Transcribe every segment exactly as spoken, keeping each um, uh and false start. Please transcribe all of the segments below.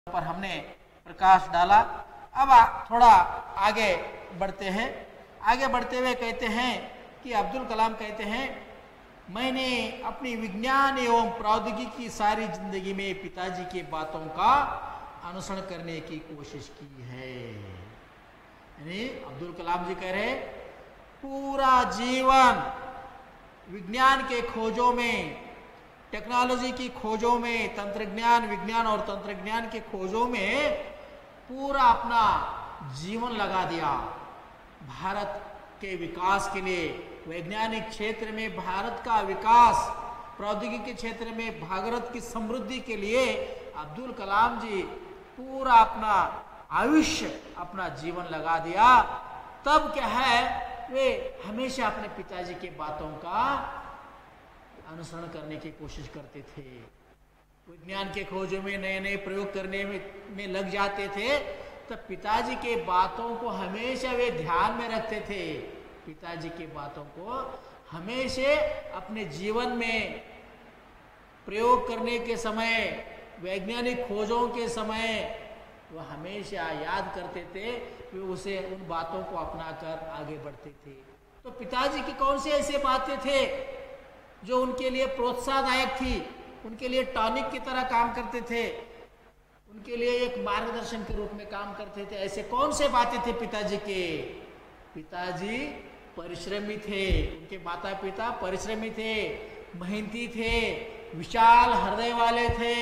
पर हमने प्रकाश डाला। अब थोड़ा आगे बढ़ते हैं। आगे बढ़ते हुए कहते हैं कि अब्दुल कलाम कहते हैं, मैंने अपनी विज्ञान एवं प्रौद्योगिकी की सारी जिंदगी में पिताजी की बातों का अनुसरण करने की कोशिश की है। यानी अब्दुल कलाम जी कह रहे पूरा जीवन विज्ञान के खोजों में, टेक्नोलॉजी की खोजों में, तंत्रज्ञान विज्ञान और तंत्रज्ञान के खोजों में पूरा अपना जीवन लगा दिया। भारत के विकास के लिए, वैज्ञानिक क्षेत्र में भारत का विकास, प्रौद्योगिकी के क्षेत्र में भारत की समृद्धि के लिए अब्दुल कलाम जी पूरा अपना आयुष्य, अपना जीवन लगा दिया। तब क्या है, वे हमेशा अपने पिताजी के बातों का अनुसरण करने की कोशिश करते थे। विज्ञान के खोजों में नए नए प्रयोग करने में, में लग जाते थे। तब पिताजी के बातों को हमेशा वे ध्यान में रखते थे। पिताजी की बातों को हमेशा अपने जीवन में प्रयोग करने के समय, वैज्ञानिक खोजों के समय वह हमेशा याद करते थे, वे उसे उन बातों को अपनाकर आगे बढ़ते थे। तो पिताजी की कौन सी ऐसी बातें थे जो उनके लिए प्रोत्साहदायक थी, उनके लिए टॉनिक की तरह काम करते थे, उनके लिए एक मार्गदर्शन के रूप में काम करते थे? ऐसे कौन से बातें थे पिताजी के? पिताजी परिश्रमी थे, उनके माता पिता परिश्रमी थे, मेहनती थे, विशाल हृदय वाले थे,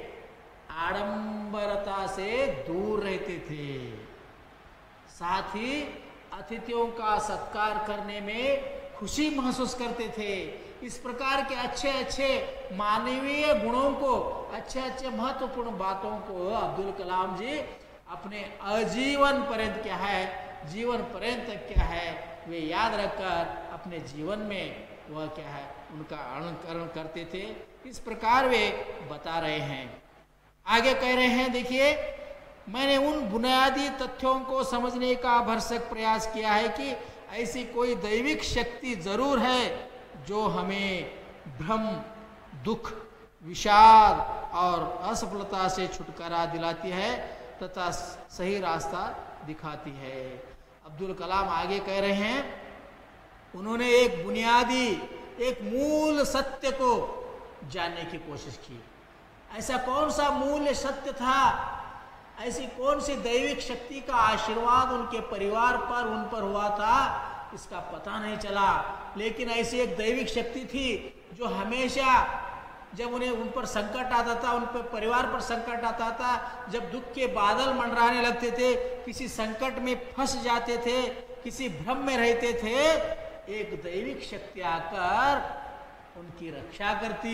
आडंबरता से दूर रहते थे, साथ ही अतिथियों का सत्कार करने में खुशी महसूस करते थे। इस प्रकार के अच्छे अच्छे मानवीय गुणों को, अच्छे अच्छे महत्वपूर्ण बातों को अब्दुल कलाम जी अपने आजीवन पर्यंत क्या है, जीवन पर्यंत क्या है, वे याद रखकर अपने जीवन में वह क्या है उनका अनुकरण करते थे। इस प्रकार वे बता रहे हैं। आगे कह रहे हैं, देखिए, मैंने उन बुनियादी तथ्यों को समझने का भरसक प्रयास किया है कि ऐसी कोई दैविक शक्ति जरूर है जो हमें भ्रम, दुख, विषाद और असफलता से छुटकारा दिलाती है तथा सही रास्ता दिखाती है। अब्दुल कलाम आगे कह रहे हैं, उन्होंने एक बुनियादी, एक मूल सत्य को जानने की कोशिश की। ऐसा कौन सा मूल सत्य था, ऐसी कौन सी दैविक शक्ति का आशीर्वाद उनके परिवार पर, उन पर हुआ था, इसका पता नहीं चला। लेकिन ऐसी एक दैविक शक्ति थी जो हमेशा जब उन्हें उन पर संकट आता था, उन पर परिवार पर संकट आता था, जब दुख के बादल मंडराने लगते थे, किसी संकट में फंस जाते थे, किसी भ्रम में रहते थे, एक दैविक शक्ति आकर उनकी रक्षा करती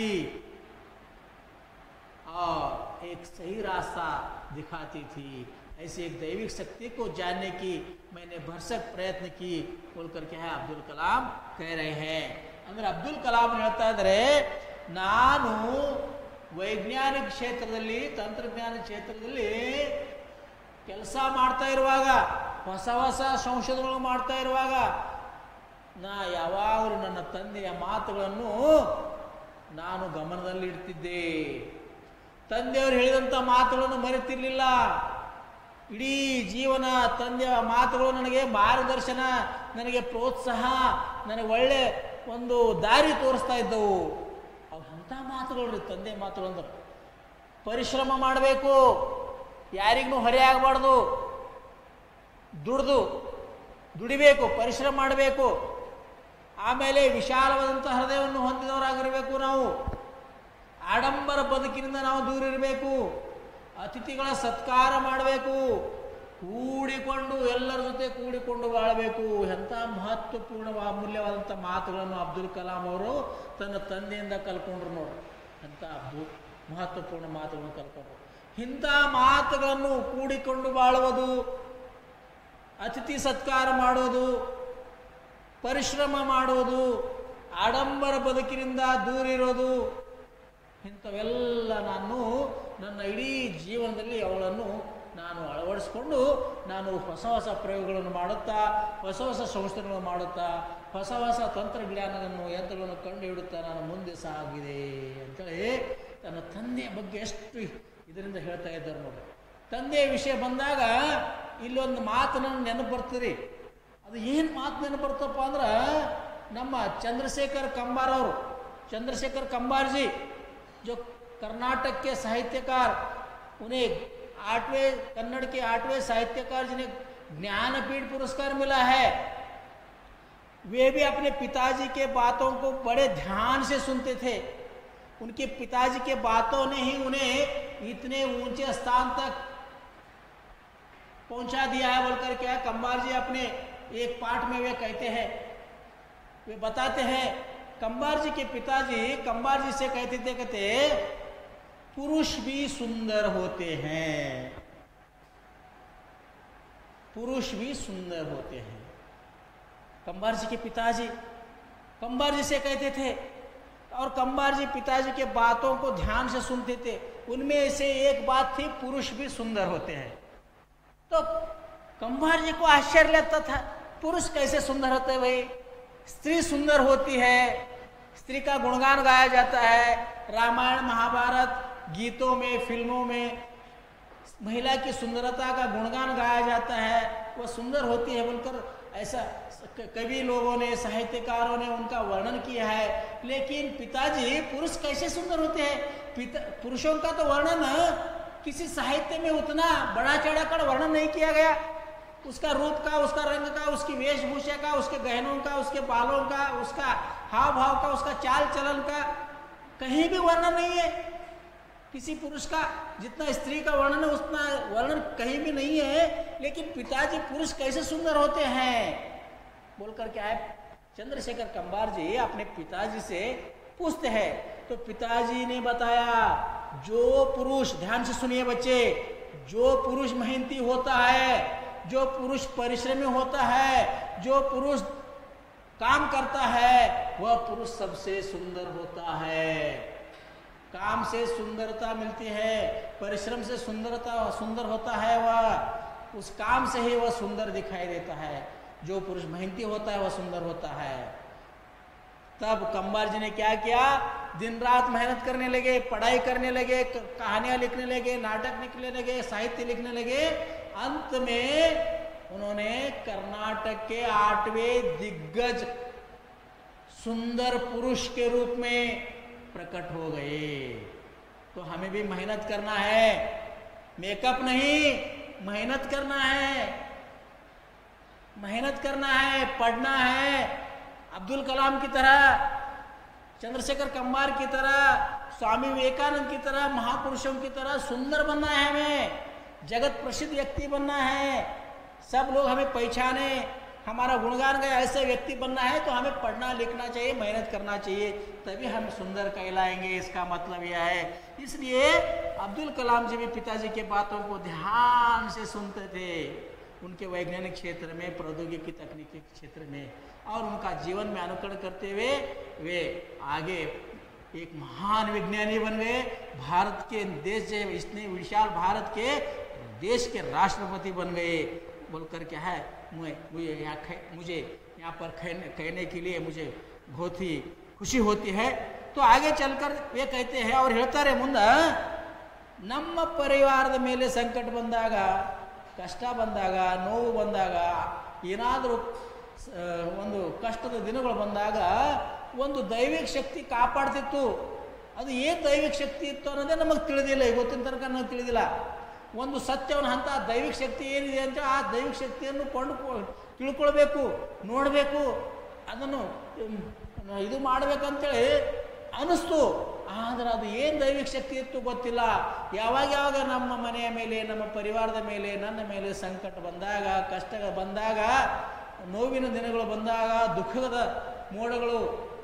और एक सही रास्ता दिखाती थी। ऐसी एक दैविक शक्ति को जानने की मैंने भरसक प्रयत्न की बोलकर क्या है अब्दुल कलाम कह रहे हैं। ಅಂದ್ರೆ ಅಬ್ದುಲ್ ಕಲಾಂ ಹೇಳ್ತಾ ಇದ್ದಾರೆ, ನಾನು ವೈಜ್ಞಾನಿಕ ಕ್ಷೇತ್ರದಲ್ಲಿ, ತಂತ್ರಜ್ಞಾನ ಕ್ಷೇತ್ರದಲ್ಲಿ ಕೆಲಸ ಮಾಡ್ತಾ ಇರುವಾಗ, ಹೊಸ ಹೊಸ ಸಂಶೋಧನೆಗಳು ಮಾಡ್ತಾ ಇರುವಾಗ ನಾ ಯಾವಾಗಲೂ ನನ್ನ ತಂದೆಯ ಮಾತುಗಳನ್ನು ನಾನು ಗಮನದಲ್ಲಿ ಇಡ್ತಿದ್ದೆ. ತಂದೆಯವರು ಹೇಳಿದಂಥ ಮಾತುಗಳನ್ನು ಮರೆತಿರಲಿಲ್ಲ. ಇಡೀ ಜೀವನ ತಂದೆಯ ಮಾತುಗಳು ನನಗೆ ಮಾರ್ಗದರ್ಶನ, ನನಗೆ ಪ್ರೋತ್ಸಾಹ, ನನಗೆ ಒಳ್ಳೆ ಒಂದು ದಾರಿ ತೋರಿಸ್ತಾ ಇದ್ದವು. ಅವು ಅಂಥ ಮಾತುಗಳು ರೀ ತಂದೆ ಮಾತುಗಳು ಅಂದ್ರೆ. ಪರಿಶ್ರಮ ಮಾಡಬೇಕು, ಯಾರಿಗೂ ಹೊರೆ ಆಗಬಾರ್ದು, ದುಡ್ದು ದುಡಿಬೇಕು, ಪರಿಶ್ರಮ ಮಾಡಬೇಕು, ಆಮೇಲೆ ವಿಶಾಲವಾದಂಥ ಹೃದಯವನ್ನು ಹೊಂದಿದವರಾಗಿರಬೇಕು. ನಾವು ಆಡಂಬರ ಬದುಕಿನಿಂದ ನಾವು ದೂರ ಇರಬೇಕು, ಅತಿಥಿಗಳ ಸತ್ಕಾರ ಮಾಡಬೇಕು, ಕೂಡಿಕೊಂಡು ಎಲ್ಲರ ಜೊತೆ ಕೂಡಿಕೊಂಡು ಬಾಳಬೇಕು. ಎಂಥ ಮಹತ್ವಪೂರ್ಣ ಅಮೂಲ್ಯವಾದಂಥ ಮಾತುಗಳನ್ನು ಅಬ್ದುಲ್ ಕಲಾಂ ಅವರು ತನ್ನ ತಂದೆಯಿಂದ ಕಲ್ಕೊಂಡ್ರು ನೋಡ್ರಿ. ಎಂಥ ಅಬ್ದು ಮಹತ್ವಪೂರ್ಣ ಮಾತುಗಳನ್ನು ಕಲ್ಕೊಂಡ್ರು. ಇಂಥ ಮಾತುಗಳನ್ನು ಕೂಡಿಕೊಂಡು ಬಾಳುವುದು, ಅತಿಥಿ ಸತ್ಕಾರ ಮಾಡೋದು, ಪರಿಶ್ರಮ ಮಾಡೋದು, ಆಡಂಬರ ಬದುಕಿನಿಂದ ದೂರಿರೋದು, ಇಂಥವೆಲ್ಲ ನಾನು ನನ್ನ ಇಡೀ ಜೀವನದಲ್ಲಿ ಅವುಗಳನ್ನು ನಾನು ಅಳವಡಿಸ್ಕೊಂಡು ನಾನು ಹೊಸ ಹೊಸ ಪ್ರಯೋಗಗಳನ್ನು ಮಾಡುತ್ತಾ, ಹೊಸ ಹೊಸ ಸಂಶೋಧನೆಗಳನ್ನು ಮಾಡುತ್ತಾ, ಹೊಸ ಹೊಸ ತಂತ್ರಜ್ಞಾನವನ್ನು ಯಂತ್ರಗಳನ್ನು ಕಂಡು ಹಿಡುತ್ತಾ ನಾನು ಮುಂದೆ ಸಾಗಿದೆ ಅಂತೇಳಿ ತನ್ನ ತಂದೆಯ ಬಗ್ಗೆ ಎಷ್ಟು ಇದರಿಂದ ಹೇಳ್ತಾ ಇದ್ದಾರೆ ನೋಡಿ. ತಂದೆ ವಿಷಯ ಬಂದಾಗ ಇಲ್ಲೊಂದು ಮಾತು ನನಗೆ ನೆನಪು ಬರ್ತದೆ. ಅದು ಏನು ಮಾತು ನೆನಪು ಬರ್ತಪ್ಪ ಅಂದ್ರೆ, ನಮ್ಮ चंद्रशेखर कंबार ಅವರು, चंद्रशेखर कंबार जी जो कर्नाटक के साहित्यकार, उन्हें आठवें कन्नड़ के आठवें साहित्यकार जिन्हें ज्ञानपीठ पुरस्कार मिला है, वे भी अपने पिताजी के बातों को बड़े ध्यान से सुनते थे. उनके पिताजी के बातों ने ही उन्हें इतने ऊंचे स्थान तक पहुंचा दिया है बोलकर क्या कंबार जी अपने एक पाठ में वे कहते हैं, वे बताते हैं. कंबार जी के पिताजी कंबार जी से कहते थे, कहते पुरुष भी सुंदर होते हैं, पुरुष भी सुंदर होते हैं. कंबार जी के पिताजी कंबार जी से कहते थे, और कंबार जी पिताजी के बातों को ध्यान से सुनते थे. उनमें से एक बात थी, पुरुष भी सुंदर होते हैं. तो कंबार जी को आश्चर्य लगता था, पुरुष कैसे सुंदर होते हैं भाई? स्त्री सुंदर होती है, स्त्री का गुणगान गाया जाता है, रामायण महाभारत गीतों में, फिल्मों में महिला की सुंदरता का गुणगान गाया जाता है, वह सुंदर होती है बोलकर ऐसा कवि लोगों ने, साहित्यकारों ने उनका वर्णन किया है. लेकिन पिताजी पुरुष कैसे सुंदर होते हैं? पिता पुरुषों का तो वर्णन किसी साहित्य में उतना बड़ा चढ़ाकर वर्णन नहीं किया गया. उसका रूप का, उसका रंग का, उसकी वेशभूषा का, उसके गहनों का, उसके बालों का, उसका हाव भाव का, उसका चाल चलन का कहीं भी वर्णन नहीं है. किसी पुरुष का जितना स्त्री का वर्णन है उतना वर्णन कहीं भी नहीं है. लेकिन पिताजी पुरुष कैसे सुंदर होते हैं बोलकर क्या है, चंद्रशेखर कंबार जी अपने पिताजी से पूछते हैं. तो पिताजी ने बताया, जो पुरुष, ध्यान से सुनिए बच्चे, जो पुरुष मेहनती होता है, जो पुरुष परिश्रमी होता है, जो पुरुष काम करता है, वह पुरुष सबसे सुंदर होता है. काम से सुंदरता मिलती है, परिश्रम से सुंदरता सुंदर होता है, वह उस काम से ही वह सुंदर दिखाई देता है. जो पुरुष मेहनती होता है वह सुंदर होता है. तब कंबार जी ने क्या किया, दिन रात मेहनत करने लगे, पढ़ाई करने लगे, कहानियां लिखने लगे, नाटक लिखने लगे, साहित्य लिखने लगे. अंत में उन्होंने कर्नाटक के आठवें दिग्गज सुंदर पुरुष के रूप में प्रकट हो गए. तो हमें भी मेहनत करना है, मेकअप नहीं, मेहनत करना है, मेहनत करना है, पढ़ना है. अब्दुल कलाम की तरह, चंद्रशेखर कंबार की तरह, स्वामी विवेकानंद की तरह, महापुरुषों की तरह सुंदर बनना है. हमें जगत प्रसिद्ध व्यक्ति बनना है, सब लोग हमें पहचाने, हमारा गुणगान गाए, ऐसे व्यक्ति बनना है. तो हमें पढ़ना लिखना चाहिए, मेहनत करना चाहिए, तभी हम सुंदर कहलाएंगे. इसका मतलब यह है. इसलिए अब्दुल कलाम जी भी पिताजी के बातों को ध्यान से सुनते थे. उनके वैज्ञानिक क्षेत्र में, प्रौद्योगिकी तकनीकी क्षेत्र में, और उनका जीवन में अनुकरण करते हुए वे आगे एक महान विज्ञानी बन गए. भारत के देश से, इतने विशाल भारत के देश के राष्ट्रपति बन गए बोलकर क्या है, मुझे यहाँ मुझे यहाँ पर कहने के लिए मुझे बहुत ही खुशी होती है. तो आगे चलकर वे कहते हैं और ಹೇಳ್ತಾರೆ ಮುಂದೆ, ನಮ್ಮ ಪರಿವಾರದ ಮೇಲೆ ಸಂಕಟ ಬಂದಾಗ, ಕಷ್ಟ ಬಂದಾಗ, ನೋವು ಬಂದಾಗ, ಏನಾದರೂ ಒಂದು ಕಷ್ಟದ ದಿನಗಳು ಬಂದಾಗ ಒಂದು ದೈವಿಕ ಶಕ್ತಿ ಕಾಪಾಡ್ತಿತ್ತು. ಅದು ಏನು ದೈವಿಕ ಶಕ್ತಿ ಇತ್ತು ಅನ್ನೋದೇ ನಮಗೆ ತಿಳಿದಿಲ್ಲ, ಇವತ್ತಿನ ತನಕ ನಮಗೆ ತಿಳಿದಿಲ್ಲ. ಒಂದು ಸತ್ಯವನ್ನು ಅಂತ ದೈವಿಕ ಶಕ್ತಿ ಏನಿದೆ ಅಂತ ಆ ದೈವಿಕ ಶಕ್ತಿಯನ್ನು ಕೊಂಡು ತಿಳ್ಕೊಳ್ಬೇಕು, ನೋಡಬೇಕು, ಅದನ್ನು ಇದು ಮಾಡಬೇಕಂತೇಳಿ ಅನ್ನಿಸ್ತು. ಆದರೆ ಅದು ಏನು ದೈವಿಕ ಶಕ್ತಿ ಇತ್ತು ಗೊತ್ತಿಲ್ಲ. ಯಾವಾಗ ಯಾವಾಗ ನಮ್ಮ ಮನೆಯ ಮೇಲೆ, ನಮ್ಮ ಪರಿವಾರದ ಮೇಲೆ, ನನ್ನ ಮೇಲೆ ಸಂಕಟ ಬಂದಾಗ, ಕಷ್ಟ ಬಂದಾಗ, ನೋವಿನ ದಿನಗಳು ಬಂದಾಗ, ದುಃಖದ ಮೋಡಗಳು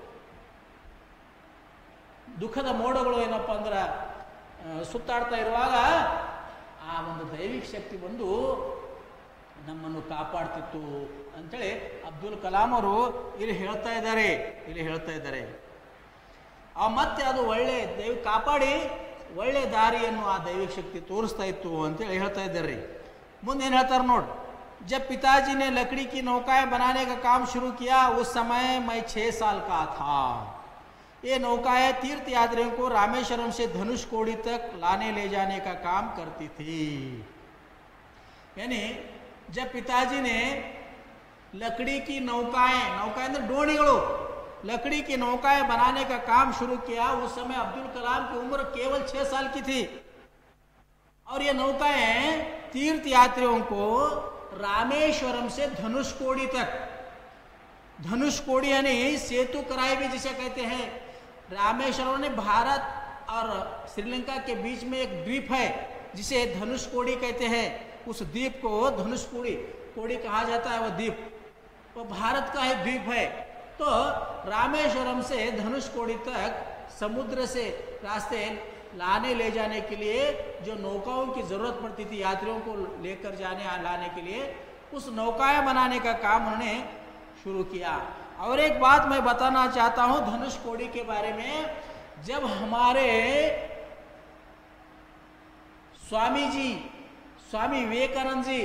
ದುಃಖದ ಮೋಡಗಳು ಏನಪ್ಪ ಅಂದ್ರೆ ಸುತ್ತಾಡ್ತಾ ಇರುವಾಗ ಆ ಒಂದು ದೈವಿಕ ಶಕ್ತಿ ಬಂದು ನಮ್ಮನ್ನು ಕಾಪಾಡ್ತಿತ್ತು ಅಂತೇಳಿ ಅಬ್ದುಲ್ ಕಲಾಂ ಅವರು ಇಲ್ಲಿ ಹೇಳ್ತಾ ಇದ್ದಾರೆ ಇಲ್ಲಿ ಹೇಳ್ತಾ ಇದ್ದಾರೆ ಆ ಮತ್ತೆ ಅದು ಒಳ್ಳೆ ದೈವ ಕಾಪಾಡಿ ಒಳ್ಳೆ ದಾರಿಯನ್ನು ಆ ದೈವಿಕ ಶಕ್ತಿ ತೋರಿಸ್ತಾ ಇತ್ತು ಅಂತೇಳಿ ಹೇಳ್ತಾ ಇದ್ದಾರೆ. ಮುಂದೆ ಏನು ಹೇಳ್ತಾರೆ ನೋಡಿ, जब पिताजी ने लकड़ी की नौकाएं बनाने का काम शुरू किया, उस समय मैं छः साल का था. ये नौकाएं तीर्थ यात्रियों को रामेश्वरम से धनुषकोडी तक लाने ले जाने का काम करती थी। यानी जब पिताजी ने लकड़ी की नौकाएं नौकाएं अंदर डोणिगळु लकड़ी की नौकाएं बनाने का काम शुरू किया, उस समय अब्दुल कलाम की उम्र केवल छह साल की थी और ये नौकाएं तीर्थ यात्रियों को रामेश्वरम से धनुषकोडी तक, धनुषकोडी यानी सेतु कराई भी जिसे कहते हैं, रामेश्वरम ने भारत और श्रीलंका के बीच में एक द्वीप है जिसे धनुषकोडी कहते हैं। उस द्वीप को धनुषकोडी कोडी कहा जाता है, वह द्वीप वो भारत का है द्वीप है। तो रामेश्वरम से धनुषकोडी तक समुद्र से रास्ते लाने ले जाने के लिए जो नौकाओं की जरूरत पड़ती थी यात्रियों को लेकर जाने लाने के लिए, उस नौकाएं बनाने का काम उन्होंने शुरू किया। और एक बात मैं बताना चाहता हूं धनुषकोडी के बारे में, जब हमारे स्वामी जी स्वामी विवेकानंद जी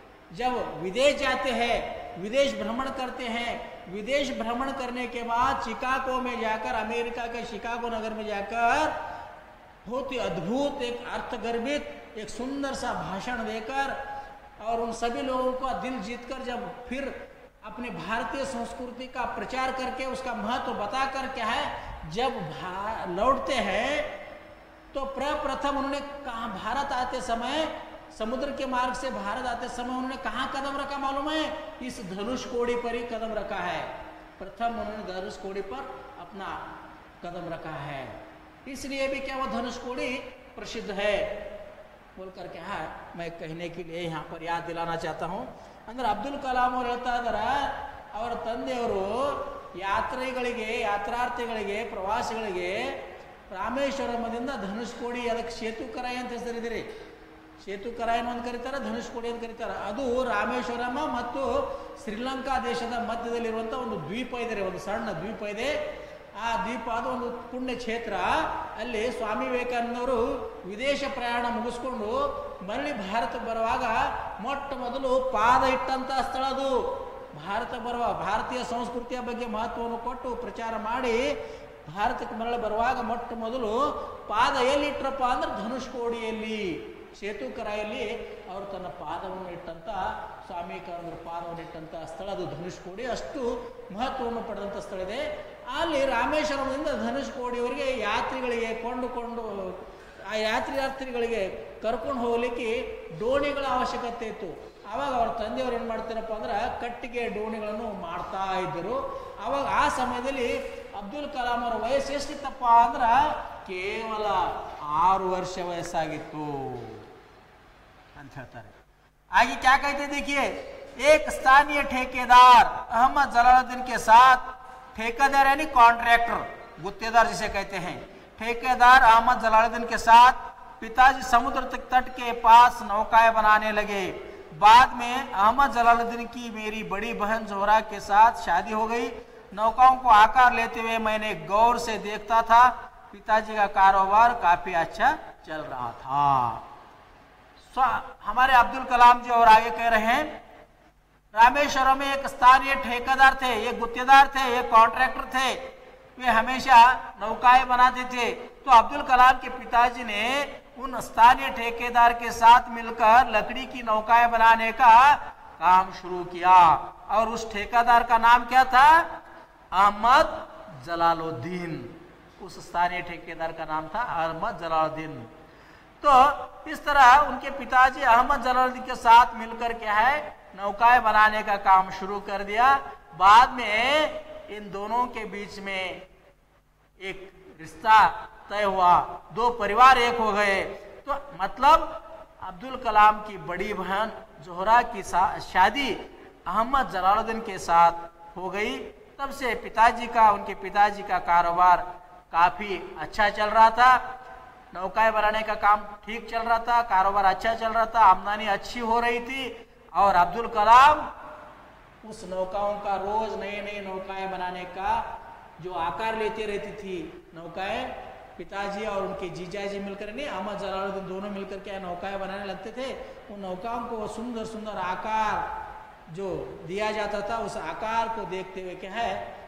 जब विदेश जाते हैं, विदेश भ्रमण करते हैं, विदेश भ्रमण करने के बाद शिकागो में जाकर, अमेरिका के शिकागो नगर में जाकर बहुत ही अद्भुत एक अर्थगर्भित एक सुंदर सा भाषण देकर और उन सभी लोगों का दिल जीतकर जब फिर अपने भारतीय संस्कृति का प्रचार करके उसका महत्व बताकर क्या है, जब लौटते हैं तो प्रप्रथम उन्होंने कहा भारत आते समय, समुद्र के मार्ग से भारत आते समय उन्होंने कहाँ कदम रखा मालूम है? इस धनुषकोडी पर ही कदम रखा है। प्रथम उन्होंने धनुषकोडी पर अपना कदम रखा है, इसलिए भी क्या वो धनुषकोडी प्रसिद्ध है बोल करके है मैं कहने के लिए यहाँ पर याद दिलाना चाहता हूँ। ಅಂದ್ರೆ ಅಬ್ದುಲ್ ಕಲಾಂ ಅವರು ಹೇಳ್ತಾ ಇದ್ದಾರೆ, ಅವರ ತಂದೆಯವರು ಯಾತ್ರಿಗಳಿಗೆ ಯಾತ್ರಾರ್ಥಿಗಳಿಗೆ ಪ್ರವಾಸಿಗಳಿಗೆ ರಾಮೇಶ್ವರಮದಿಂದ ಧನುಷಕೋಡಿ ಅದಕ್ಕೆ ಸೇತುಕರಾಯಿ ಅಂತ ಹೆಸರಿದಿರಿ, ಸೇತುಕರಾಯಿನ ಅಂತ ಕರೀತಾರೆ, ಧನುಷಕೋಡಿ ಅಂತ ಕರೀತಾರೆ. ಅದು ರಾಮೇಶ್ವರಮ ಮತ್ತು ಶ್ರೀಲಂಕಾ ದೇಶದ ಮಧ್ಯದಲ್ಲಿರುವಂಥ ಒಂದು ದ್ವೀಪ ಇದೆ, ಒಂದು ಸಣ್ಣ ದ್ವೀಪ ಇದೆ. ಆ ದ್ವೀಪ ಅದು ಒಂದು ಪುಣ್ಯ ಕ್ಷೇತ್ರ. ಅಲ್ಲಿ ಸ್ವಾಮಿ ವಿವೇಕಾನಂದವರು ವಿದೇಶ ಪ್ರಯಾಣ ಮುಗಿಸ್ಕೊಂಡು ಮರಳಿ ಭಾರತಕ್ಕೆ ಬರುವಾಗ ಮೊಟ್ಟ ಮೊದಲು ಪಾದ ಇಟ್ಟಂತ ಸ್ಥಳ ಅದು. ಭಾರತ ಬರುವ ಭಾರತೀಯ ಸಂಸ್ಕೃತಿಯ ಬಗ್ಗೆ ಮಹತ್ವವನ್ನು ಕೊಟ್ಟು ಪ್ರಚಾರ ಮಾಡಿ ಭಾರತಕ್ಕೆ ಮರಳಿ ಬರುವಾಗ ಮೊಟ್ಟ ಮೊದಲು ಪಾದ ಎಲ್ಲಿ ಇಟ್ಟರಪ್ಪ ಅಂದ್ರೆ ಧನುಷಕೋಡಿಯಲ್ಲಿ, ಸೇತುಕರಾಯಲ್ಲಿ ಅವರು ತನ್ನ ಪಾದವನ್ನು ಇಟ್ಟಂತ, ಸ್ವಾಮಿ ವಿವೇಕಾನಂದರ ಪಾದವನ್ನು ಇಟ್ಟಂತ ಸ್ಥಳ ಅದು ಧನುಷಕೋಡಿ. ಅಷ್ಟು ಮಹತ್ವವನ್ನು ಪಡೆದಂಥ ಸ್ಥಳ ಇದೆ. ಅಲ್ಲಿ ರಾಮೇಶ್ವರಮದಿಂದ ಧನುಷಕೋಡಿಯವರಿಗೆ ಯಾತ್ರಿಗಳಿಗೆ ಕೊಂಡುಕೊಂಡು ಆ ಯಾತ್ರಾರ್ಥಿಗಳಿಗೆ ಕರ್ಕೊಂಡು ಹೋಗ್ಲಿಕ್ಕೆ ದೋಣಿಗಳ ಅವಶ್ಯಕತೆ ಇತ್ತು. ಆವಾಗ ಅವ್ರ ತಂದೆಯವರು ಏನು ಮಾಡ್ತಾರಪ್ಪ ಅಂದ್ರೆ ಕಟ್ಟಿಗೆ ದೋಣಿಗಳನ್ನು ಮಾಡ್ತಾ ಇದ್ದರು. ಆವಾಗ ಆ ಸಮಯದಲ್ಲಿ ಅಬ್ದುಲ್ ಕಲಾಂ ಅವರ ವಯಸ್ಸು ಎಷ್ಟಿತ್ತಪ್ಪ ಅಂದ್ರೆ ಕೇವಲ ಆರು ವರ್ಷ ವಯಸ್ಸಾಗಿತ್ತು ಅಂತ ಹೇಳ್ತಾರೆ. आगे क्या कहते देखिए, एक स्थानीय ठेकेदार अहमद जलालुद्दीन के साथ, ठेकेदार यानी कॉन्ट्रैक्टर, गुत्तेदार जिसे कहते हैं, ठेकेदार अहमद जलालुद्दीन के साथ पिताजी समुद्र तट के पास नौकाएं बनाने लगे. बाद में अहमद जलालुद्दीन की मेरी बड़ी बहन जोहरा के साथ शादी हो गई. नौकाओं को आकार लेते हुए मैंने गौर से देखता था. पिताजी का कारोबार काफी अच्छा चल रहा था. हमारे अब्दुल कलाम जी और आगे कह रहे हैं, रामेश्वरम में एक स्थानीय ठेकेदार थे, ये गुत्तेदार थे, ये कॉन्ट्रैक्टर थे, वे हमेशा नौकाएं बनाते थे. तो अब्दुल कलाम के पिताजी ने उन स्थानीय ठेकेदार के साथ मिलकर लकड़ी की नौकाएं बनाने का काम शुरू किया. और उस ठेकेदार का नाम क्या था? अहमद जलालुद्दीन. उस स्थानीय ठेकेदार का नाम था अहमद जलालुद्दीन. तो इस तरह उनके पिताजी अहमद जलालुद्दीन के साथ मिलकर क्या है नौकाएं बनाने का काम शुरू कर दिया. बाद में इन दोनों के बीच में एक रिश्ता तय हुआ, दो परिवार एक हो गए. तो मतलब अब्दुल कलाम की बड़ी बहन जोहरा की शादी अहमद जलालुद्दीन के साथ हो गई. तब से पिताजी का उनके पिताजी का कारोबार काफी अच्छा चल रहा था. नौकाएं बनाने का काम ठीक चल रहा था, कारोबार अच्छा चल रहा था, आमदनी अच्छी हो रही थी. और अब्दुल कलाम उस नौकाओं का रोज नए नए नौकाएं बनाने का जो आकार लेते रहती थी नौकाएं, पिताजी और उनके जीजाजी मिलकर नहीं अहमद जलालुद्दीन दोनों मिलकर क्या नौकाएं बनाने लगते थे. उन नौकाओं को सुंदर सुंदर आकार जो दिया जाता था, उस आकार को देखते हुए क्या है